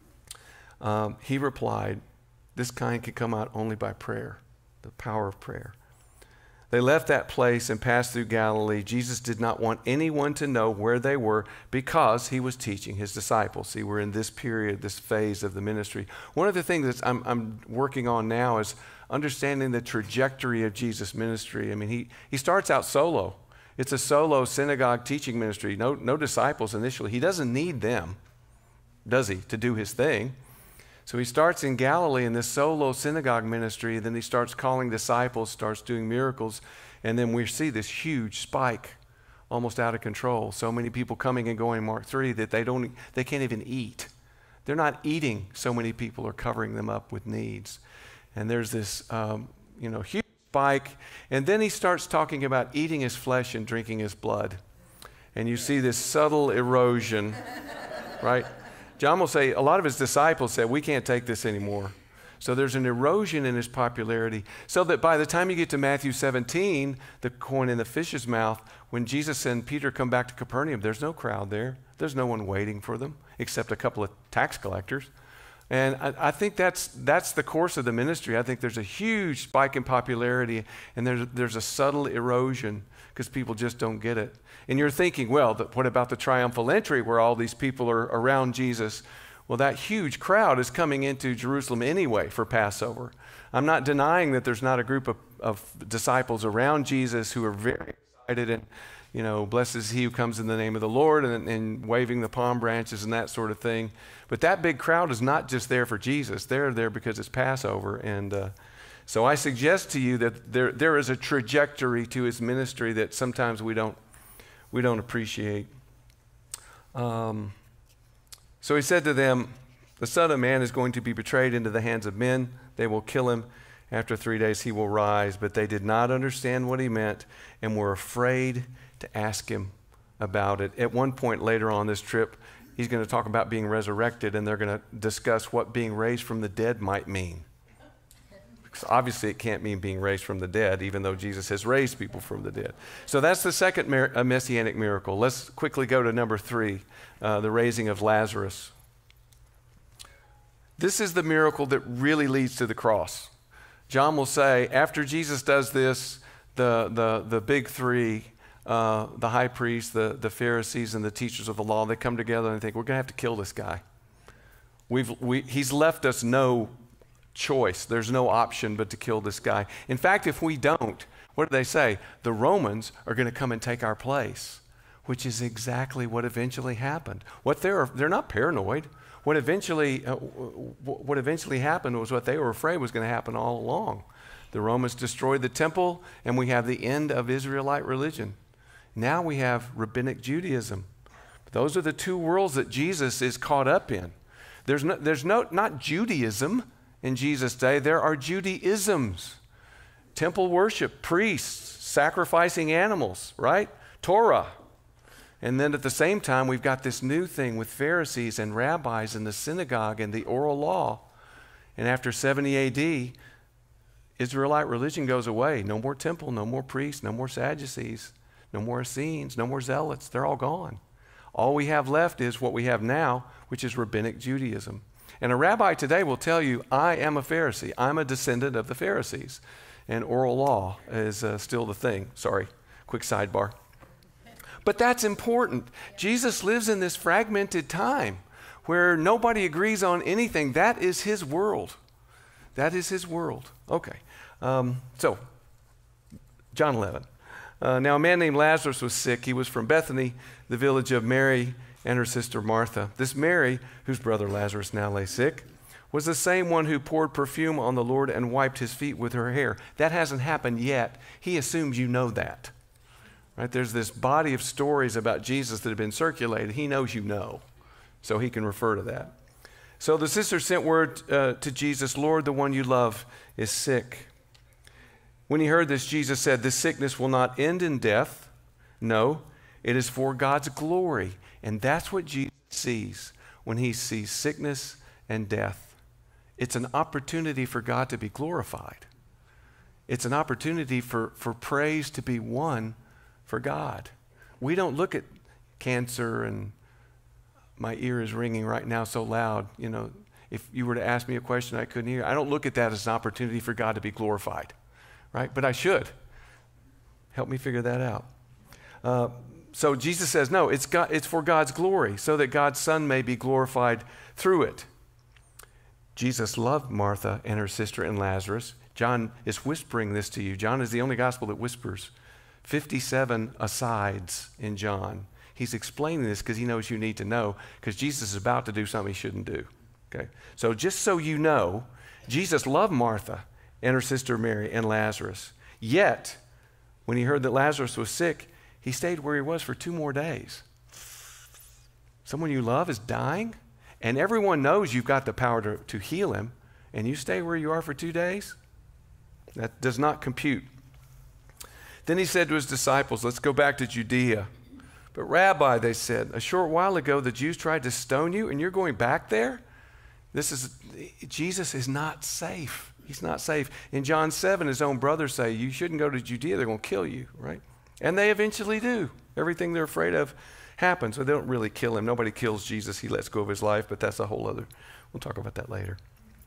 Speaker 5: He replied, this kind can come out only by prayer, the power of prayer. They left that place and passed through Galilee. Jesus did not want anyone to know where they were because he was teaching his disciples. See, we're in this period, this phase of the ministry. One of the things that I'm working on now is understanding the trajectory of Jesus' ministry. I mean, he starts out solo. It's a solo synagogue teaching ministry. No disciples initially. He doesn't need them, does he, to do his thing? So he starts in Galilee in this solo synagogue ministry, then he starts calling disciples, starts doing miracles, and then we see this huge spike, almost out of control. So many people coming and going, Mark 3, that they can't even eat. They're not eating. So many people are covering them up with needs. And there's this huge spike, and then he starts talking about eating his flesh and drinking his blood. And you see this subtle erosion, right? John will say, a lot of his disciples said, we can't take this anymore. So there's an erosion in his popularity, so that by the time you get to Matthew 17, the coin in the fish's mouth, when Jesus and Peter come back to Capernaum, there's no crowd there. There's no one waiting for them, except a couple of tax collectors. And I think that's the course of the ministry. I think there's a huge spike in popularity, and there's a subtle erosion because people just don't get it. And you're thinking, well, what about the triumphal entry where all these people are around Jesus? Well, that huge crowd is coming into Jerusalem anyway for Passover. I'm not denying that there's not a group of disciples around Jesus who are very excited and, blessed is he who comes in the name of the Lord and waving the palm branches and that sort of thing. But that big crowd is not just there for Jesus. They're there because it's Passover. And so I suggest to you that there is a trajectory to his ministry that sometimes we don't appreciate. So he said to them, the Son of Man is going to be betrayed into the hands of men. They will kill him. After 3 days he will rise. But they did not understand what he meant and were afraid to ask him about it. At one point later on this trip, he's going to talk about being resurrected, and they're going to discuss what being raised from the dead might mean. Because obviously it can't mean being raised from the dead, even though Jesus has raised people from the dead. So that's the second messianic miracle. Let's quickly go to number 3, the raising of Lazarus. This is the miracle that really leads to the cross. John will say, after Jesus does this, the big three, the high priest, the Pharisees, and the teachers of the law, they come together and think, we're going to have to kill this guy. He's left us no choice. There's no option but to kill this guy. In fact, if we don't, what do they say? The Romans are going to come and take our place, which is exactly what eventually happened. They're not paranoid. What eventually happened was what they were afraid was going to happen all along. The Romans destroyed the temple, and we have the end of Israelite religion. Now we have rabbinic Judaism. Those are the two worlds that Jesus is caught up in. There's not Judaism in Jesus' day. There are Judaisms. Temple worship, priests, sacrificing animals, right? Torah. And then at the same time, we've got this new thing with Pharisees and rabbis in the synagogue and the oral law. And after 70 AD, Israelite religion goes away. No more temple, no more priests, no more Sadducees, no more Essenes, no more Zealots. They're all gone. All we have left is what we have now, which is rabbinic Judaism. And a rabbi today will tell you, I am a Pharisee. I'm a descendant of the Pharisees. And oral law is still the thing. Sorry, quick sidebar. But that's important. Jesus lives in this fragmented time where nobody agrees on anything. That is his world. That is his world. Okay. So, John 11. Now a man named Lazarus was sick. He was from Bethany, the village of Mary and her sister Martha. This Mary, whose brother Lazarus now lay sick, was the same one who poured perfume on the Lord and wiped his feet with her hair. That hasn't happened yet. He assumes you know that. Right? There's this body of stories about Jesus that have been circulated. He knows you know, so he can refer to that. So the sister sent word to Jesus, Lord, the one you love is sick. When he heard this, Jesus said, this sickness will not end in death. No, it is for God's glory. And that's what Jesus sees when he sees sickness and death. It's an opportunity for God to be glorified. It's an opportunity for praise to be won for God. We don't look at cancer and my ear is ringing right now so loud. You know, if you were to ask me a question I couldn't hear, I don't look at that as an opportunity for God to be glorified, right? But I should. Help me figure that out. So Jesus says, no, it's for God's glory, so that God's Son may be glorified through it. Jesus loved Martha and her sister and Lazarus. John is whispering this to you. John is the only gospel that whispers. 57 asides in John. He's explaining this because he knows you need to know, because Jesus is about to do something he shouldn't do. Okay? So just so you know, Jesus loved Martha and her sister Mary and Lazarus. Yet, when he heard that Lazarus was sick, he stayed where he was for 2 more days. Someone you love is dying, and everyone knows you've got the power to heal him, and you stay where you are for 2 days? That does not compute. Then he said to his disciples, let's go back to Judea. But Rabbi, they said, a short while ago the Jews tried to stone you, and you're going back there? Jesus is not safe. He's not safe. In John 7, his own brothers say, you shouldn't go to Judea, they're going to kill you, right? And they eventually do. Everything they're afraid of happens. So they don't really kill him. Nobody kills Jesus. He lets go of his life, but that's a whole other, we'll talk about that later.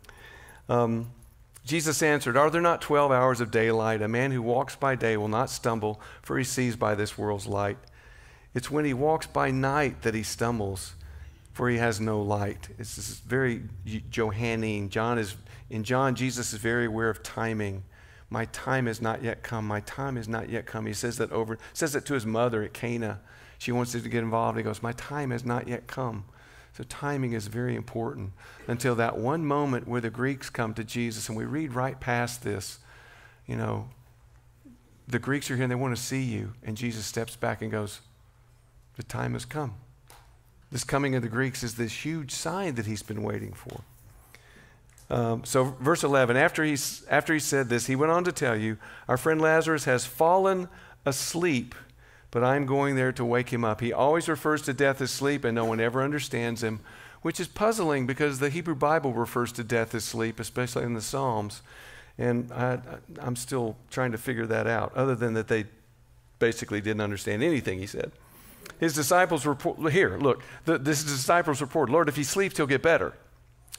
Speaker 5: Jesus answered, are there not 12 hours of daylight? A man who walks by day will not stumble, for he sees by this world's light. It's when he walks by night that he stumbles, for he has no light. It's this very Johannine. In John, Jesus is very aware of timing. My time has not yet come. My time has not yet come. He says that to his mother at Cana. She wants to get involved. He goes, my time has not yet come. So timing is very important until that one moment where the Greeks come to Jesus, and we read right past this. You know, the Greeks are here and they want to see you, and Jesus steps back and goes, the time has come. This coming of the Greeks is this huge sign that he's been waiting for. So verse 11, after he said this, he went on to tell you, our friend Lazarus has fallen asleep, but I'm going there to wake him up. He always refers to death as sleep, and no one ever understands him, which is puzzling because the Hebrew Bible refers to death as sleep, especially in the Psalms. And I'm still trying to figure that out, other than that they basically didn't understand anything he said. His disciples report, here, look, his disciples report, Lord, if he sleeps, he'll get better.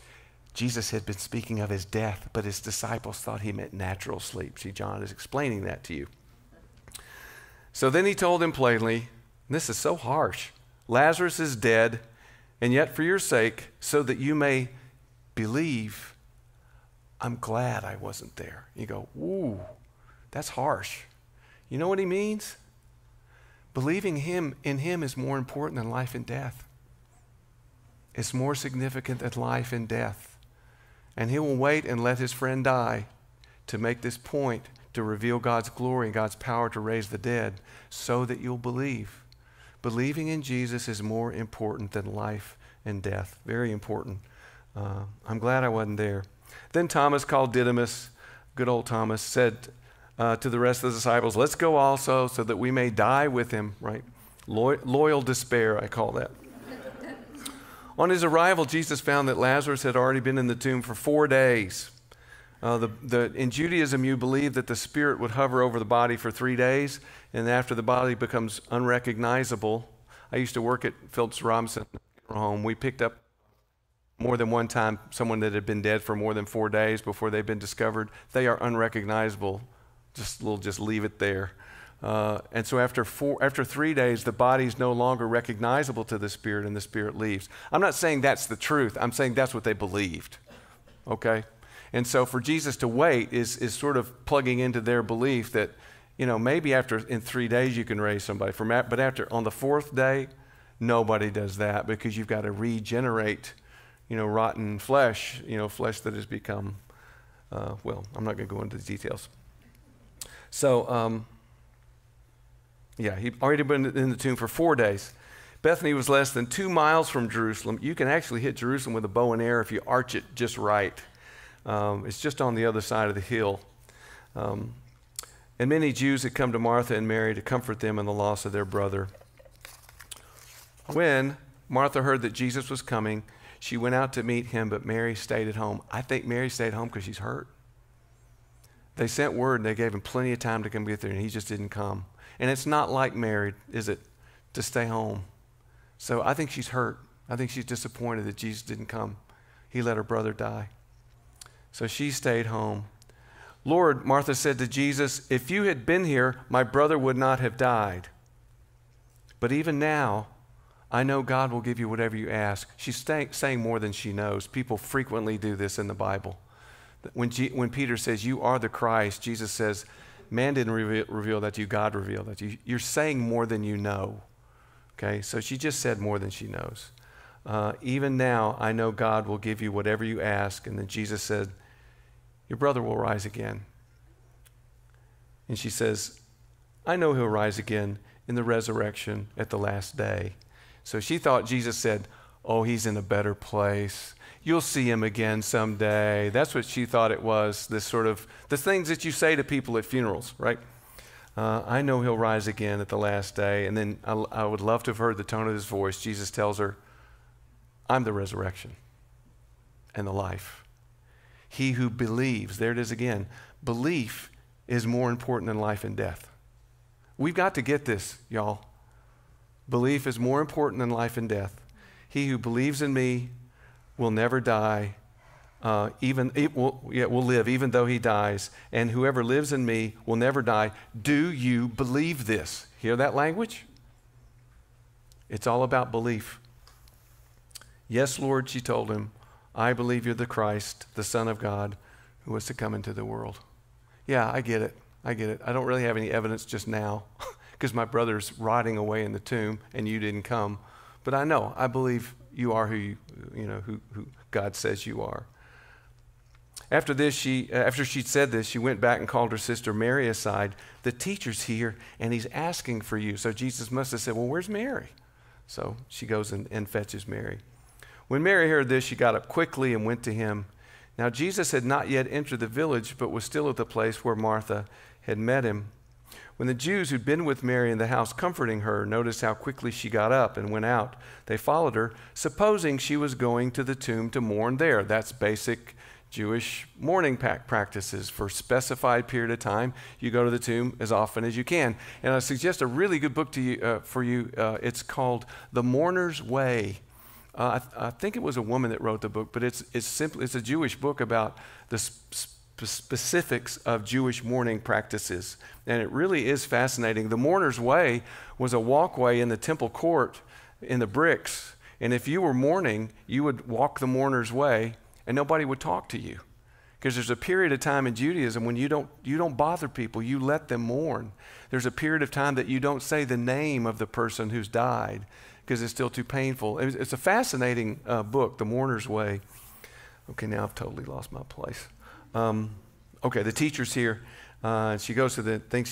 Speaker 5: Jesus had been speaking of his death, but his disciples thought he meant natural sleep. See, John is explaining that to you. So then he told them plainly, and this is so harsh, Lazarus is dead, and yet for your sake, so that you may believe, I'm glad I wasn't there. You go, ooh, that's harsh. You know what he means? Believing in him is more important than life and death. It's more significant than life and death. And he will wait and let his friend die to make this point, to reveal God's glory and God's power to raise the dead, so that you'll believe. Believing in Jesus is more important than life and death. Very important. I'm glad I wasn't there. Then Thomas, called Didymus, good old Thomas, said to the rest of the disciples, let's go also so that we may die with him, right? Loyal despair, I call that. On his arrival, Jesus found that Lazarus had already been in the tomb for 4 days. In Judaism, you believe that the spirit would hover over the body for 3 days, and after the body becomes unrecognizable. I used to work at Phillips Robinson home. We picked up more than one time someone that had been dead for more than 4 days before they've been discovered. They are unrecognizable. We'll just leave it there. And so after 3 days, the body is no longer recognizable to the spirit, and the spirit leaves. I'm not saying that's the truth. I'm saying that's what they believed. Okay? And so for Jesus to wait is sort of plugging into their belief that, maybe in 3 days you can raise somebody from that, but on the 4th day, nobody does that, because you've got to regenerate, rotten flesh, flesh that has become, I'm not going to go into the details. So, he'd already been in the tomb for 4 days. Bethany was less than 2 miles from Jerusalem. You can actually hit Jerusalem with a bow and arrow if you arch it just right. It's just on the other side of the hill. And many Jews had come to Martha and Mary to comfort them in the loss of their brother. When Martha heard that Jesus was coming, she went out to meet him, but Mary stayed at home. I think Mary stayed home because she's hurt. They sent word and they gave him plenty of time to come get there, and he just didn't come. And it's not like Mary, is it, to stay home? So I think she's hurt. I think she's disappointed that Jesus didn't come. He let her brother die. So she stayed home. Lord, Martha said to Jesus, if you had been here, my brother would not have died. But even now, I know God will give you whatever you ask. She's saying more than she knows. People frequently do this in the Bible. When Peter says, you are the Christ, Jesus says, man didn't reveal that to you, God revealed that to you. You're saying more than you know. Okay, so she just said more than she knows. Even now, I know God will give you whatever you ask. And then Jesus said, your brother will rise again. And she says, I know he'll rise again in the resurrection at the last day. So she thought Jesus said, oh, he's in a better place. You'll see him again someday. That's what she thought it was, the things that you say to people at funerals, right? I know he'll rise again at the last day. And then I would love to have heard the tone of his voice. Jesus tells her, I'm the resurrection and the life. He who believes, there it is again, belief is more important than life and death. We've got to get this, y'all. Belief is more important than life and death. He who believes in me will never die, will live even though he dies. And whoever lives in me will never die. Do you believe this? Hear that language? It's all about belief. Yes, Lord, she told him, I believe you're the Christ, the Son of God, who was to come into the world. Yeah, I get it. I don't really have any evidence just now because my brother's rotting away in the tomb and you didn't come. But I believe you are who God says you are. After she'd said this, she went back and called her sister Mary aside. The teacher's here and he's asking for you. So Jesus must have said, well, where's Mary? So she goes and fetches Mary. When Mary heard this, she got up quickly and went to him. Now Jesus had not yet entered the village, but was still at the place where Martha had met him. When the Jews who'd been with Mary in the house comforting her noticed how quickly she got up and went out, they followed her, supposing she was going to the tomb to mourn there. That's basic Jewish mourning practices. For a specified period of time, you go to the tomb as often as you can. And I suggest a really good book for you. It's called The Mourner's Way. I think it was a woman that wrote the book, but it's a Jewish book about the specifics of Jewish mourning practices. And it really is fascinating. The mourner's way was a walkway in the temple court in the bricks. And if you were mourning, you would walk the mourner's way and nobody would talk to you. Because there's a period of time in Judaism when you don't bother people, you let them mourn. There's a period of time that you don't say the name of the person who's died because it's still too painful. It's a fascinating book, The Mourner's Way. Okay, now I've totally lost my place. Okay, the teacher's here. She goes to the thing.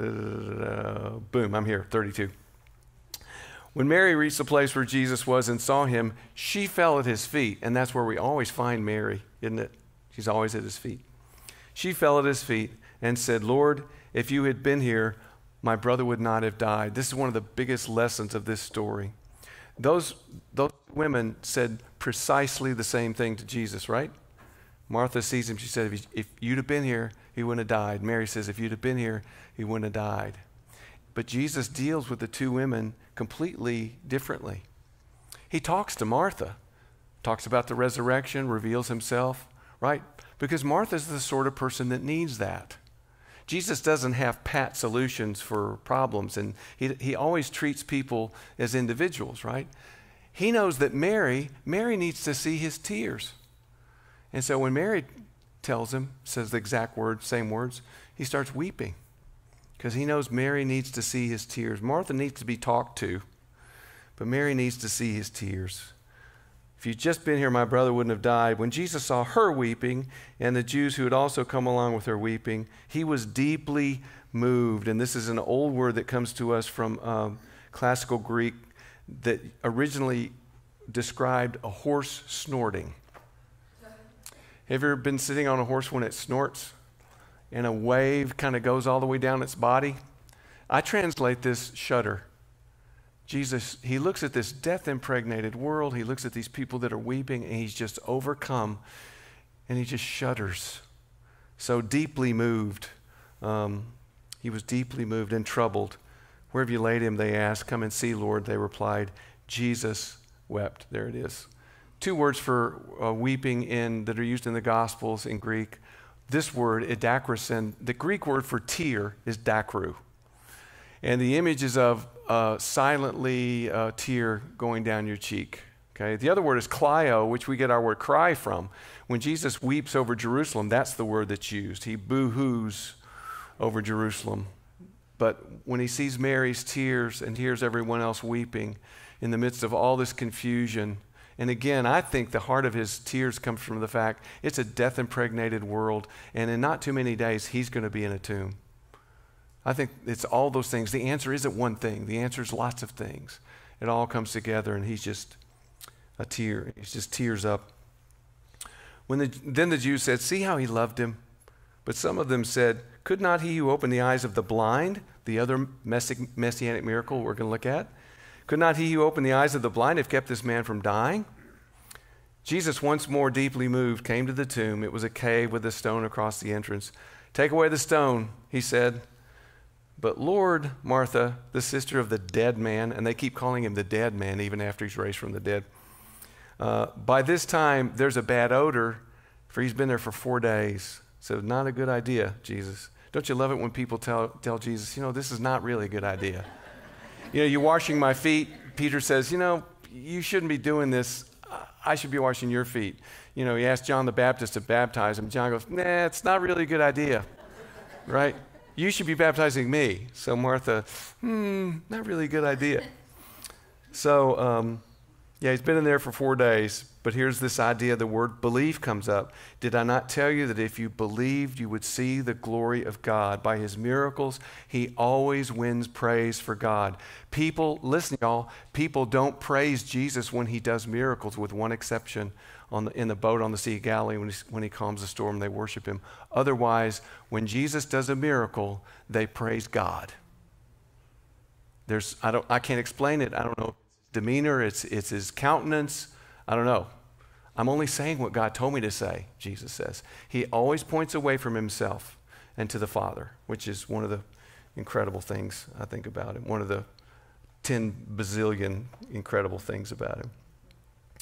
Speaker 5: Boom, I'm here, 32. When Mary reached the place where Jesus was and saw him, she fell at his feet. And that's where we always find Mary, isn't it? She's always at his feet. She fell at his feet and said, Lord, if you had been here, my brother would not have died. This is one of the biggest lessons of this story. Those women said precisely the same thing to Jesus, right? Martha sees him. She said, if you'd have been here, he wouldn't have died. Mary says, if you'd have been here, he wouldn't have died. But Jesus deals with the two women completely differently. He talks to Martha, talks about the resurrection, reveals himself, right? Because Martha's the sort of person that needs that. Jesus doesn't have pat solutions for problems, and he always treats people as individuals, right? He knows that Mary needs to see his tears. And so when Mary tells him, says the exact words, same words, he starts weeping because he knows Mary needs to see his tears. Martha needs to be talked to, but Mary needs to see his tears. If you'd just been here, my brother wouldn't have died. When Jesus saw her weeping and the Jews who had also come along with her weeping, he was deeply moved. And this is an old word that comes to us from classical Greek that originally described a horse snorting. Have you ever been sitting on a horse when it snorts and a wave kind of goes all the way down its body? I translate this shudder. Jesus, he looks at this death-impregnated world. He looks at these people that are weeping, and he's just overcome, and he just shudders. So deeply moved. He was deeply moved and troubled. Where have you laid him, they asked. Come and see, Lord, they replied. Jesus wept. There it is. Two words for weeping that are used in the Gospels in Greek. This word, edakrosin, the Greek word for tear is dakru. And the image is of silently tear going down your cheek. Okay. The other word is klio, which we get our word cry from. When Jesus weeps over Jerusalem, that's the word that's used. He boo-hoos over Jerusalem. But when he sees Mary's tears and hears everyone else weeping in the midst of all this confusion, and again, I think the heart of his tears comes from the fact it's a death-impregnated world, and in not too many days, he's going to be in a tomb. I think it's all those things. The answer isn't one thing. The answer is lots of things. It all comes together, and he's just a tear. He just tears up. Then the Jews said, see how he loved him? But some of them said, could not he who opened the eyes of the blind, the other messianic miracle we're going to look at, could not he who opened the eyes of the blind have kept this man from dying? Jesus, once more deeply moved, came to the tomb. It was a cave with a stone across the entrance. Take away the stone, he said. But Lord, Martha, the sister of the dead man, and they keep calling him the dead man even after he's raised from the dead. By this time, there's a bad odor, for he's been there for 4 days. So not a good idea, Jesus. Don't you love it when people tell Jesus, this is not really a good idea. You're washing my feet. Peter says, you shouldn't be doing this. I should be washing your feet. He asked John the Baptist to baptize him. John goes, nah, it's not really a good idea, right? You should be baptizing me. So Martha, not really a good idea. So, he's been in there for 4 days. But here's this idea, the word belief comes up. Did I not tell you that if you believed, you would see the glory of God? By his miracles, he always wins praise for God. People, listen y'all, people don't praise Jesus when he does miracles, with one exception. In the boat on the Sea of Galilee, when he calms the storm, they worship him. Otherwise, when Jesus does a miracle, they praise God. I can't explain it. I don't know if it's demeanor, it's his countenance. I don't know. I'm only saying what God told me to say, Jesus says. He always points away from himself and to the Father, which is one of the incredible things I think about him, one of the 10 bazillion incredible things about him.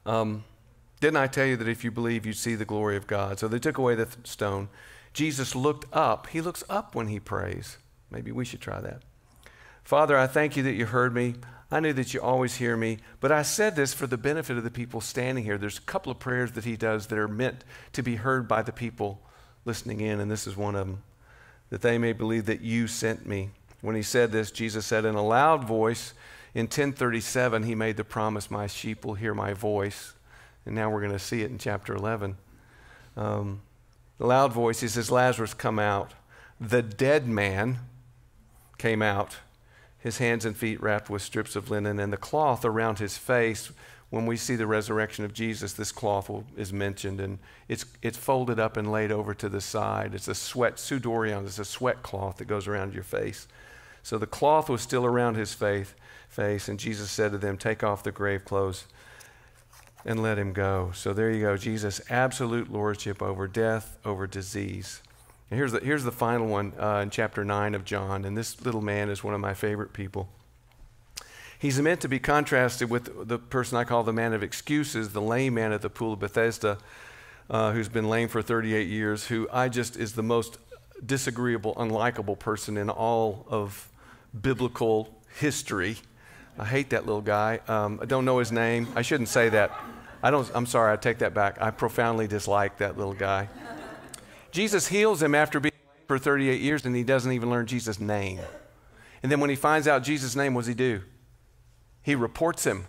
Speaker 5: Didn't I tell you that if you believe, you see the glory of God? So they took away the stone. Jesus looked up. He looks up when he prays. Maybe we should try that. Father, I thank you that you heard me. I knew that you always hear me, but I said this for the benefit of the people standing here. There's a couple of prayers that he does that are meant to be heard by the people listening in, and this is one of them, that they may believe that you sent me. When he said this, Jesus said in a loud voice, in 10:37, he made the promise, my sheep will hear my voice. And now we're going to see it in chapter 11. The loud voice, he says, Lazarus, come out. The dead man came out, his hands and feet wrapped with strips of linen, and the cloth around his face. When we see the resurrection of Jesus, this cloth is mentioned, and it's folded up and laid over to the side. It's a sweat, sudorion, it's a sweat cloth that goes around your face. So the cloth was still around his face, and Jesus said to them, take off the grave clothes and let him go. So there you go, Jesus' absolute lordship over death, over disease. And here's the final one in chapter 9 of John, and this little man is one of my favorite people. He's meant to be contrasted with the person I call the man of excuses, the lame man at the pool of Bethesda, who's been lame for 38 years, who is the most disagreeable, unlikable person in all of biblical history. I hate that little guy. I don't know his name. I shouldn't say that. I'm sorry, I take that back. I profoundly dislike that little guy. Jesus heals him after being lame for 38 years, and he doesn't even learn Jesus' name. And then when he finds out Jesus' name, what does he do? He reports him.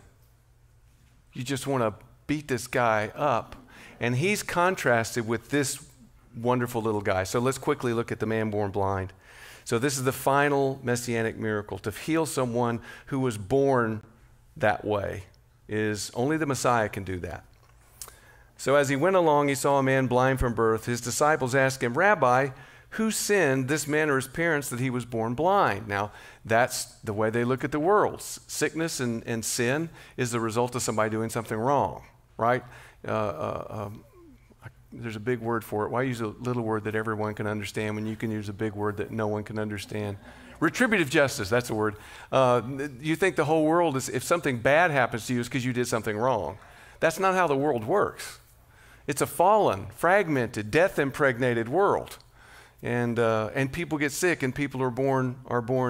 Speaker 5: You just want to beat this guy up. And he's contrasted with this wonderful little guy. So let's quickly look at the man born blind. So this is the final messianic miracle. To heal someone who was born that way is only the Messiah can do that. So as he went along, he saw a man blind from birth. His disciples asked him, Rabbi, who sinned, this man or his parents, that he was born blind? Now, that's the way they look at the world. Sickness and sin is the result of somebody doing something wrong, right? There's a big word for it. Why use a little word that everyone can understand when you can use a big word that no one can understand? Retributive justice, that's the word. You think the whole world is, if something bad happens to you, it's because you did something wrong. That's not how the world works. It's a fallen, fragmented, death-impregnated world. And people get sick, and people are born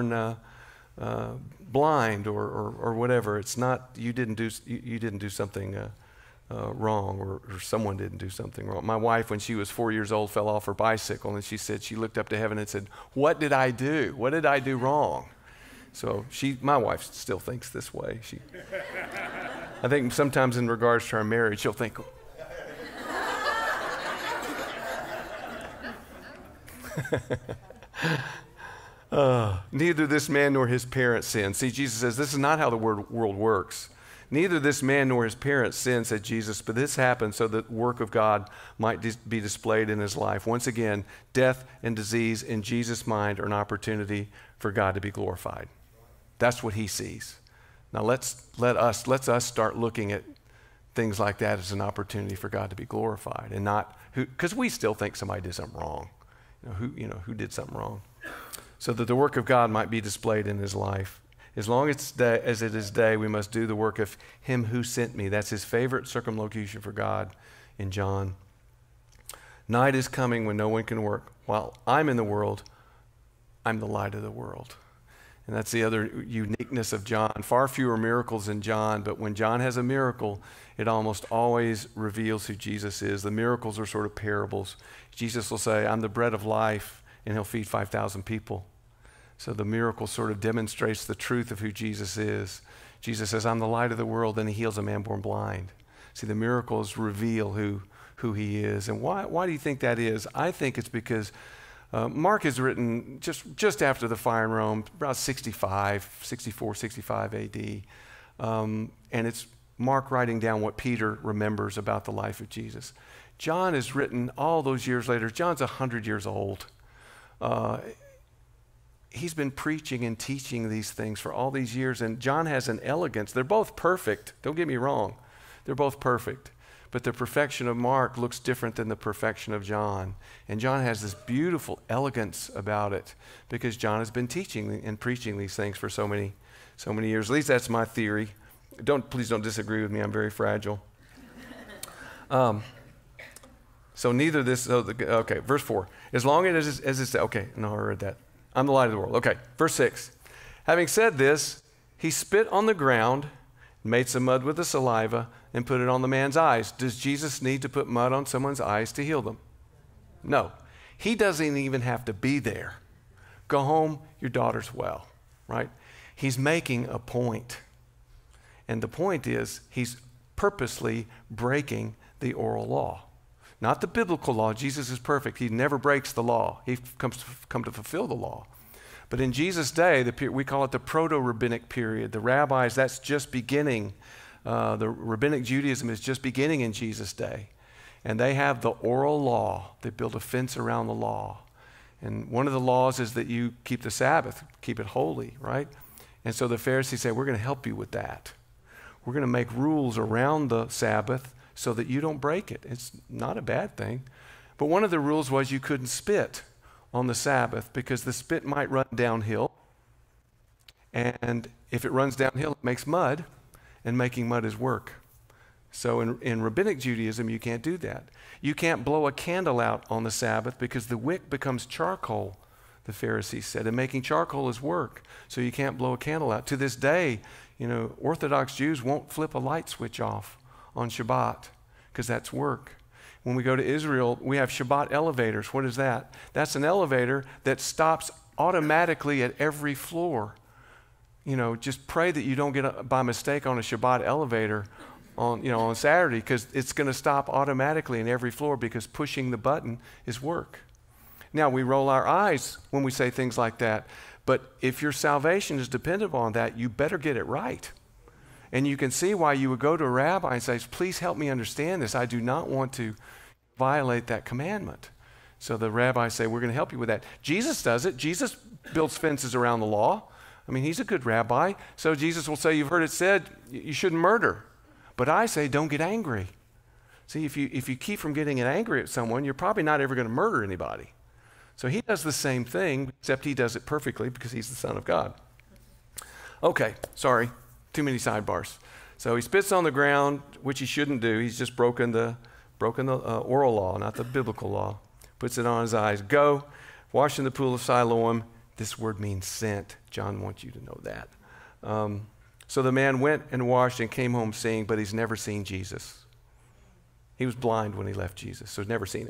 Speaker 5: blind or whatever. It's not you didn't do something wrong, or someone didn't do something wrong. My wife, when she was 4 years old, fell off her bicycle, and she said she looked up to heaven and said, "What did I do? What did I do wrong?" So my wife still thinks this way. I think sometimes in regards to our marriage, she'll think. Neither this man nor his parents sinned. See, Jesus says this is not how the world works. Neither this man nor his parents sinned, said Jesus, but this happened so that the work of God might be displayed in his life. Once again, death and disease in Jesus' mind are an opportunity for God to be glorified. That's what he sees. Now let's us start looking at things like that as an opportunity for God to be glorified, and not because we still think somebody did something wrong. Who did something wrong, so that the work of God might be displayed in his life. As long as it is day, we must do the work of him who sent me. That's his favorite circumlocution for God in John. Night is coming when no one can work. While I'm in the world, I'm the light of the world. And that's the other uniqueness of John. Far fewer miracles in John, but when John has a miracle, it almost always reveals who Jesus is. The miracles are sort of parables. Jesus will say, I'm the bread of life, and he'll feed 5,000 people. So the miracle sort of demonstrates the truth of who Jesus is. Jesus says, I'm the light of the world, and he heals a man born blind. See, the miracles reveal who he is. And why do you think that is? I think it's because Mark is written just after the fire in Rome, about 64, 65 AD. And it's Mark writing down what Peter remembers about the life of Jesus. John is written all those years later. John's 100 years old. He's been preaching and teaching these things for all these years, and John has an elegance. They're both perfect. Don't get me wrong. They're both perfect. But the perfection of Mark looks different than the perfection of John. And John has this beautiful elegance about it because John has been teaching and preaching these things for so many years. At least that's my theory. Please don't disagree with me. I'm very fragile. So neither this, okay, verse 4. As long as it's, okay, no, I read that. I'm the light of the world. Okay, verse 6. Having said this, he spit on the ground, made some mud with the saliva, and put it on the man's eyes. Does Jesus need to put mud on someone's eyes to heal them? No. He doesn't even have to be there. Go home, your daughter's well, right? He's making a point. And the point is, he's purposely breaking the oral law. Not the biblical law. Jesus is perfect. He never breaks the law. He comes to fulfill the law. But in Jesus' day, we call it the proto-rabbinic period. The rabbis, that's just beginning. The rabbinic Judaism is just beginning in Jesus' day. And they have the oral law. They build a fence around the law. And one of the laws is that you keep the Sabbath, keep it holy, right? And so the Pharisees say, we're going to help you with that. We're going to make rules around the Sabbath so that you don't break it. It's not a bad thing. But one of the rules was you couldn't spit on the Sabbath because the spit might run downhill. And if it runs downhill, it makes mud, and making mud is work. So in rabbinic Judaism, you can't do that. You can't blow a candle out on the Sabbath because the wick becomes charcoal, the Pharisees said, and making charcoal is work. So you can't blow a candle out. To this day, Orthodox Jews won't flip a light switch off on Shabbat because that's work. When we go to Israel, we have Shabbat elevators. What is that? That's an elevator that stops automatically at every floor. Just pray that you don't get by mistake on a Shabbat elevator on Saturday, because it's going to stop automatically in every floor because pushing the button is work. Now, we roll our eyes when we say things like that, but if your salvation is dependent on that, you better get it right. And you can see why you would go to a rabbi and say, please help me understand this. I do not want to violate that commandment. So the rabbis say, we're going to help you with that. Jesus does it. Jesus builds fences around the law. I mean, he's a good rabbi. So Jesus will say, you've heard it said, you shouldn't murder. But I say, don't get angry. See, if you keep from getting angry at someone, you're probably not ever going to murder anybody. So he does the same thing, except he does it perfectly because he's the Son of God. Okay, sorry. Too many sidebars. So he spits on the ground, which he shouldn't do. He's just broken the oral law, not the biblical law. Puts it on his eyes. Go, wash in the pool of Siloam. This word means sent. John wants you to know that. So the man went and washed and came home seeing, but he's never seen Jesus. He was blind when he left Jesus, so he's never seen him.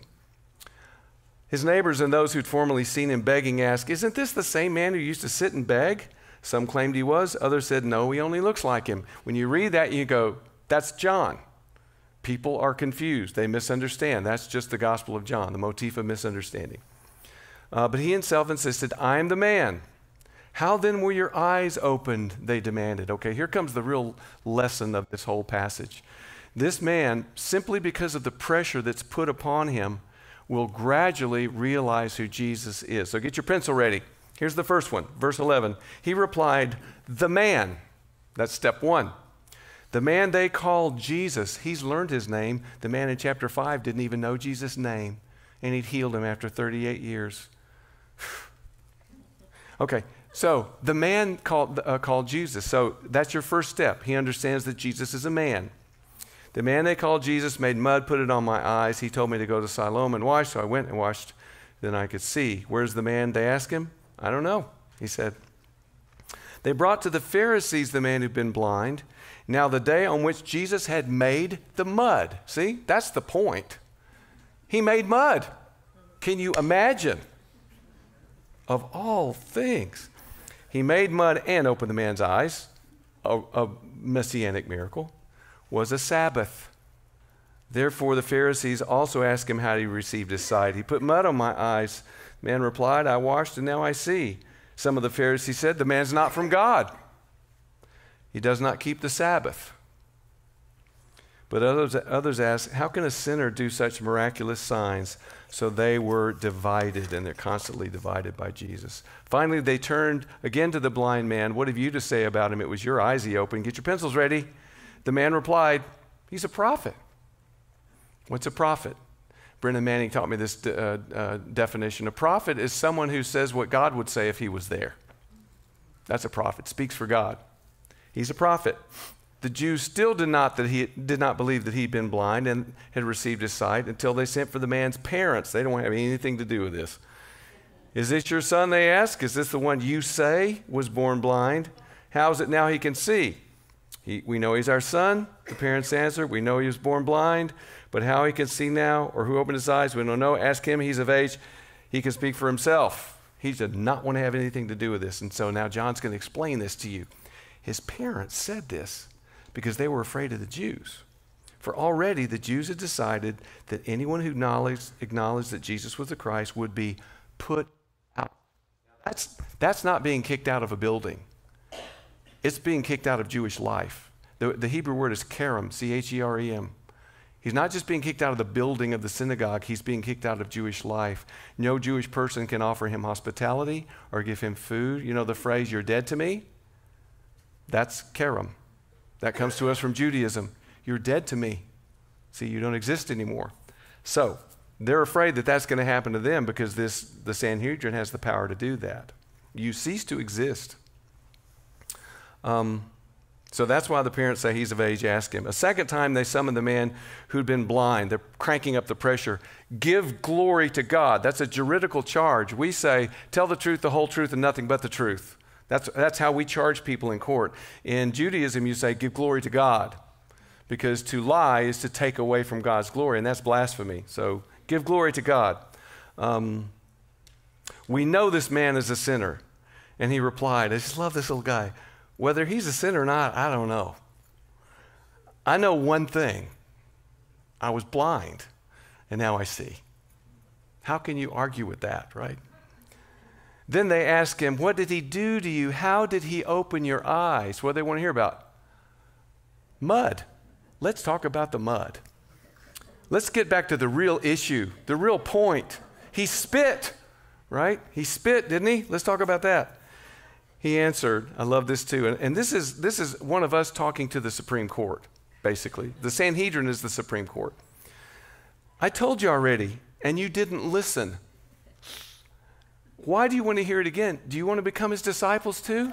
Speaker 5: His neighbors and those who'd formerly seen him begging asked, isn't this the same man who used to sit and beg? Some claimed he was. Others said, no, he only looks like him. When you read that, you go, that's John. People are confused. They misunderstand. That's just the Gospel of John, the motif of misunderstanding. But he himself insisted, I am the man. How then were your eyes opened? They demanded. Okay, here comes the real lesson of this whole passage. This man, simply because of the pressure that's put upon him, will gradually realize who Jesus is. So get your pencil ready. Here's the first one, verse 11. He replied, the man. That's step one. The man they called Jesus, he's learned his name. The man in chapter 5 didn't even know Jesus' name, and he'd healed him after 38 years. Okay, so the man called Jesus. So that's your first step. He understands that Jesus is a man. The man they called Jesus made mud, put it on my eyes. He told me to go to Siloam and wash, so I went and washed. Then I could see. Where's the man? They asked him. I don't know, he said. They brought to the Pharisees the man who'd been blind. Now the day on which Jesus had made the mud. See, that's the point. He made mud. Can you imagine? Of all things. He made mud and opened the man's eyes. A messianic miracle. Was a Sabbath. Therefore the Pharisees also asked him how he received his sight. He put mud on my eyes. The man replied, I washed and now I see. Some of the Pharisees said, the man's not from God. He does not keep the Sabbath. But others asked, how can a sinner do such miraculous signs? So they were divided, and they're constantly divided by Jesus. Finally, they turned again to the blind man. What have you to say about him? It was your eyes he opened. Get your pencils ready. The man replied, he's a prophet. What's a prophet? Brendan Manning taught me this definition. A prophet is someone who says what God would say if he was there. That's a prophet, speaks for God. He's a prophet. The Jews still did not believe that he'd been blind and had received his sight until they sent for the man's parents. They don't have anything to do with this. Is this your son, they ask? Is this the one you say was born blind? How is it now he can see? We know he's our son. The parents answer, we know he was born blind, but how he can see now or who opened his eyes, we don't know. Ask him, he's of age. He can speak for himself. He did not want to have anything to do with this. And so now John's going to explain this to you. His parents said this because they were afraid of the Jews. For already the Jews had decided that anyone who acknowledged that Jesus was the Christ would be put out. That's not being kicked out of a building. It's being kicked out of Jewish life. The Hebrew word is cherem, C-H-E-R-E-M. He's not just being kicked out of the building of the synagogue, he's being kicked out of Jewish life. No Jewish person can offer him hospitality or give him food. You know the phrase, you're dead to me? That's cherem. That comes to us from Judaism. You're dead to me. See, you don't exist anymore. So they're afraid that that's going to happen to them because the Sanhedrin has the power to do that. You cease to exist. So that's why the parents say he's of age, ask him. A second time they summoned the man who'd been blind. They're cranking up the pressure. Give glory to God. That's a juridical charge. We say, tell the truth, the whole truth, and nothing but the truth. That's how we charge people in court. In Judaism, you say, give glory to God, because to lie is to take away from God's glory, and that's blasphemy. So give glory to God. We know this man is a sinner. And he replied, I just love this little guy. Whether he's a sinner or not, I don't know. I know one thing. I was blind, and now I see. How can you argue with that, right? Then they ask him, what did he do to you? How did he open your eyes? What do they want to hear about? Mud. Let's talk about the mud. Let's get back to the real issue, the real point. He spit, right? He spit, didn't he? Let's talk about that. He answered, I love this too, and this is one of us talking to the Supreme Court, basically. The Sanhedrin is the Supreme Court. I told you already, and you didn't listen. Why do you want to hear it again? Do you want to become his disciples too?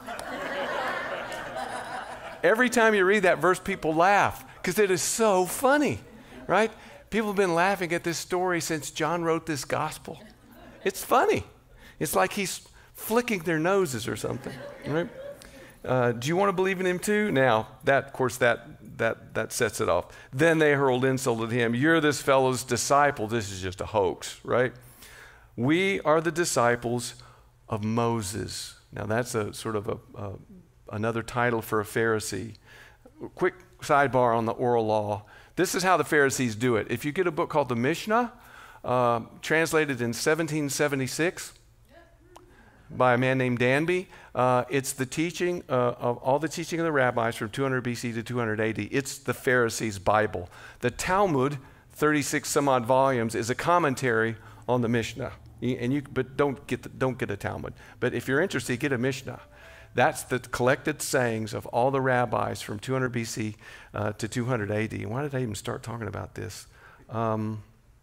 Speaker 5: Every time you read that verse, people laugh because it is so funny, right? People have been laughing at this story since John wrote this gospel. It's funny. It's like he's flicking their noses or something, right? Do you want to believe in him too? Now, that, of course, that sets it off. Then they hurled insult at him. You're this fellow's disciple. This is just a hoax, right? We are the disciples of Moses. Now, that's a sort of another title for a Pharisee. Quick sidebar on the oral law. This is how the Pharisees do it. If you get a book called the Mishnah, translated in 1776 by a man named Danby, it's the teaching of all the teaching of the rabbis from 200 BC to 200 AD. It's the Pharisees' Bible. The Talmud, 36 some odd volumes, is a commentary on the Mishnah. But don't get a Talmud. But if you're interested, get a Mishnah. That's the collected sayings of all the rabbis from 200 BC to 200 AD. And why did I even start talking about this? I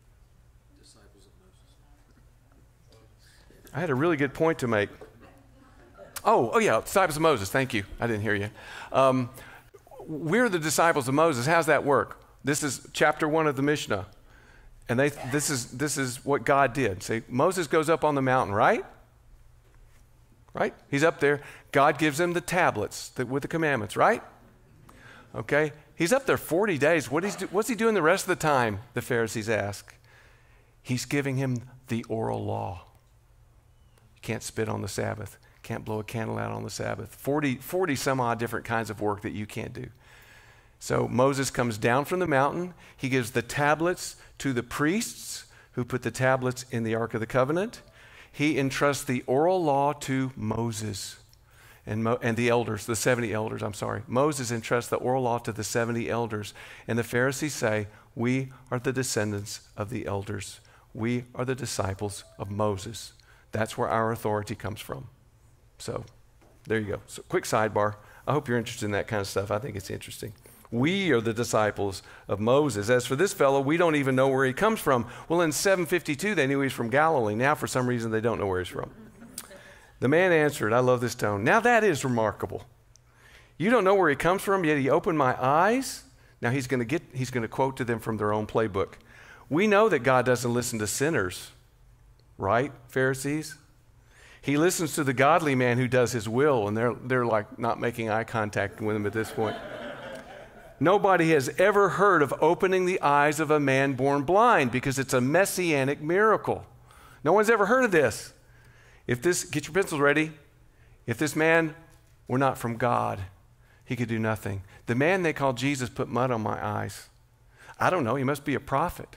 Speaker 5: had a really good point to make. Oh yeah, disciples of Moses. Thank you. I didn't hear you. We're the disciples of Moses. How's that work? This is chapter 1 of the Mishnah. And this is what God did. Say, Moses goes up on the mountain, right? Right? He's up there. God gives him the tablets with the commandments, right? Okay. He's up there 40 days. What's he doing the rest of the time, the Pharisees ask? He's giving him the oral law. You can't spit on the Sabbath. Can't blow a candle out on the Sabbath. 40 some odd different kinds of work that you can't do. So Moses comes down from the mountain. He gives the tablets to the priests who put the tablets in the Ark of the Covenant. He entrusts the oral law to Moses and the elders, the 70 elders, I'm sorry. Moses entrusts the oral law to the 70 elders. And the Pharisees say, we are the descendants of the elders. We are the disciples of Moses. That's where our authority comes from. So there you go. So quick sidebar. I hope you're interested in that kind of stuff. I think it's interesting. We are the disciples of Moses. As for this fellow, we don't even know where he comes from. Well, in 752, they knew he was from Galilee. Now, for some reason, they don't know where he's from. The man answered, I love this tone, now that is remarkable. You don't know where he comes from, yet he opened my eyes. Now he's going to quote to them from their own playbook. We know that God doesn't listen to sinners, right, Pharisees? He listens to the godly man who does his will, and they're like not making eye contact with him at this point. Nobody has ever heard of opening the eyes of a man born blind because it's a messianic miracle. No one's ever heard of this. Get your pencils ready. If this man were not from God, he could do nothing. The man they called Jesus put mud on my eyes. I don't know, he must be a prophet.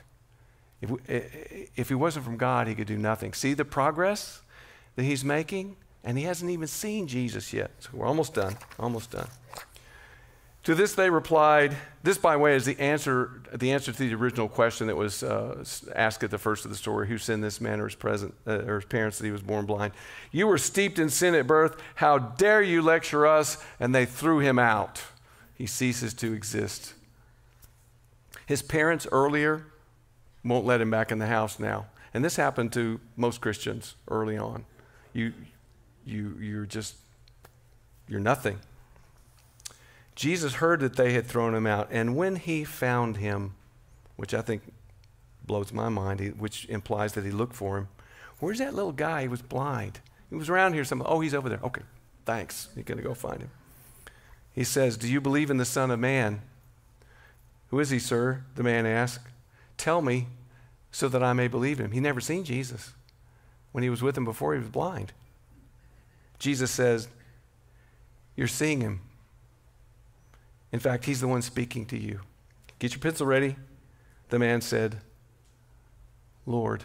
Speaker 5: If he wasn't from God, he could do nothing. See the progress that he's making? And he hasn't even seen Jesus yet. So we're almost done, almost done. To this they replied, this, by the way, is the answer to the original question that was asked at the first of the story, who sinned this man or his parents that he was born blind. You were steeped in sin at birth. How dare you lecture us? And they threw him out. He ceases to exist. His parents earlier won't let him back in the house now. And this happened to most Christians early on. You're nothing. Jesus heard that they had thrown him out, and when he found him, which I think blows my mind, which implies that he looked for him, where's that little guy? He was blind. He was around here somewhere. Oh, he's over there. Okay, thanks. You're going to go find him. He says, do you believe in the Son of Man? Who is he, sir? The man asked. Tell me so that I may believe him. He'd never seen Jesus. When he was with him before, he was blind. Jesus says, you're seeing him. In fact, he's the one speaking to you. Get your pencil ready. The man said, Lord,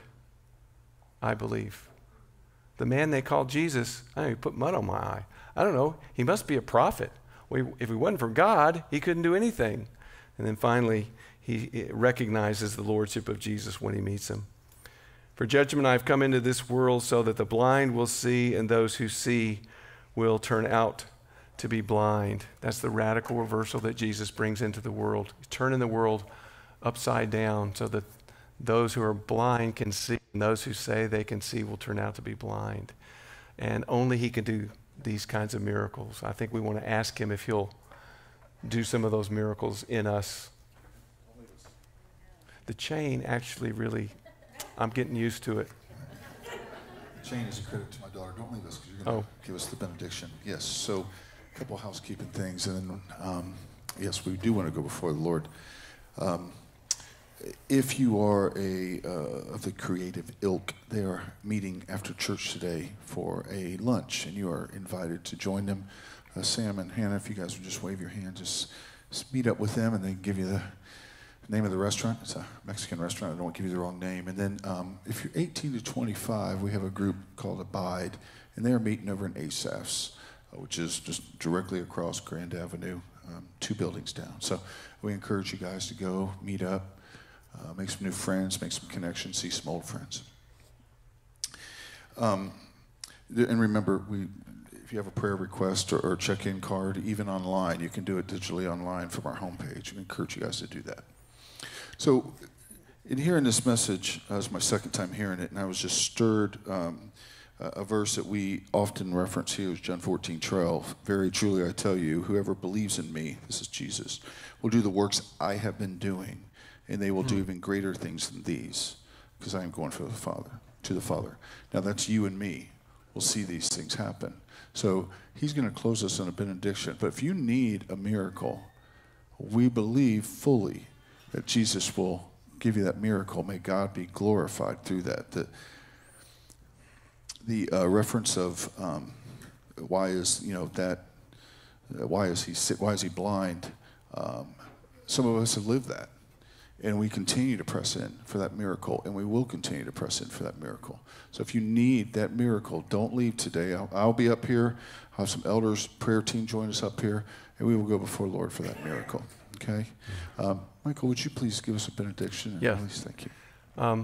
Speaker 5: I believe. The man they called Jesus, I know, he put mud on my eye. I don't know, he must be a prophet. If he wasn't from God, he couldn't do anything. And then finally, he recognizes the lordship of Jesus when he meets him. For judgment I've come into this world so that the blind will see and those who see will turn out to be blind. That's the radical reversal that Jesus brings into the world. He's turning the world upside down so that those who are blind can see, and those who say they can see will turn out to be blind. And only he can do these kinds of miracles. I think we want to ask him if he'll do some of those miracles in us. The chain actually really, I'm getting used to it.
Speaker 3: Chain is a credit to my daughter. Don't leave us because you're going to give us the benediction. Yes, so a couple housekeeping things, and then yes, we do want to go before the Lord. If you are of the creative ilk, they are meeting after church today for a lunch, and you are invited to join them. Sam and Hannah, if you guys would just wave your hand, just meet up with them, and they give you the name of the restaurant. It's a Mexican restaurant. I don't want to give you the wrong name. And then if you're 18 to 25, we have a group called Abide, and they're meeting over in Asaph's, which is just directly across Grand Avenue, 2 buildings down. So we encourage you guys to go, meet up, make some new friends, make some connections, see some old friends. And remember, if you have a prayer request or check-in card, even online, you can do it digitally online from our homepage. We encourage you guys to do that. So in hearing this message, it was my second time hearing it, and I was just stirred. A verse that we often reference here is John 14:12. Very truly I tell you, whoever believes in me, this is Jesus, will do the works I have been doing, and they will do even greater things than these, because I am going to the Father. Now that's you and me. We'll see these things happen. So he's going to close us in a benediction. But if you need a miracle, we believe fully that Jesus will give you that miracle. May God be glorified through that. The reference of why is he sick? Why is he blind? Some of us have lived that, and we continue to press in for that miracle, and we will continue to press in for that miracle. So if you need that miracle, don't leave today. I'll be up here. I'll have some elders, prayer team join us up here, and we will go before the Lord for that miracle. Okay, Michael, would you please give us a benediction?
Speaker 5: Yes.
Speaker 3: Please, thank you.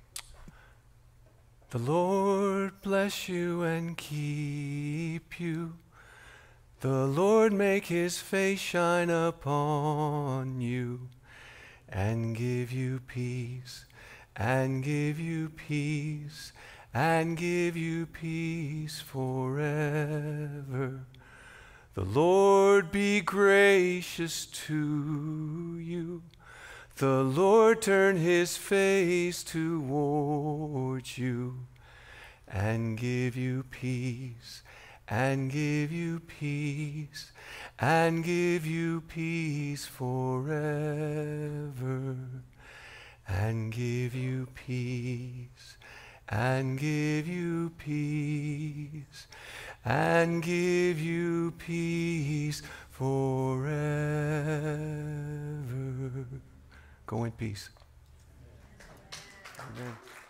Speaker 5: The Lord bless you and keep you. The Lord make his face shine upon you and give you peace, and give you peace, and give you peace forever. The Lord be gracious to you. The Lord turn his face towards you and give you peace, and give you peace, and give you peace forever, and give you peace, and give you peace, and give you peace forever. Go in peace. Amen.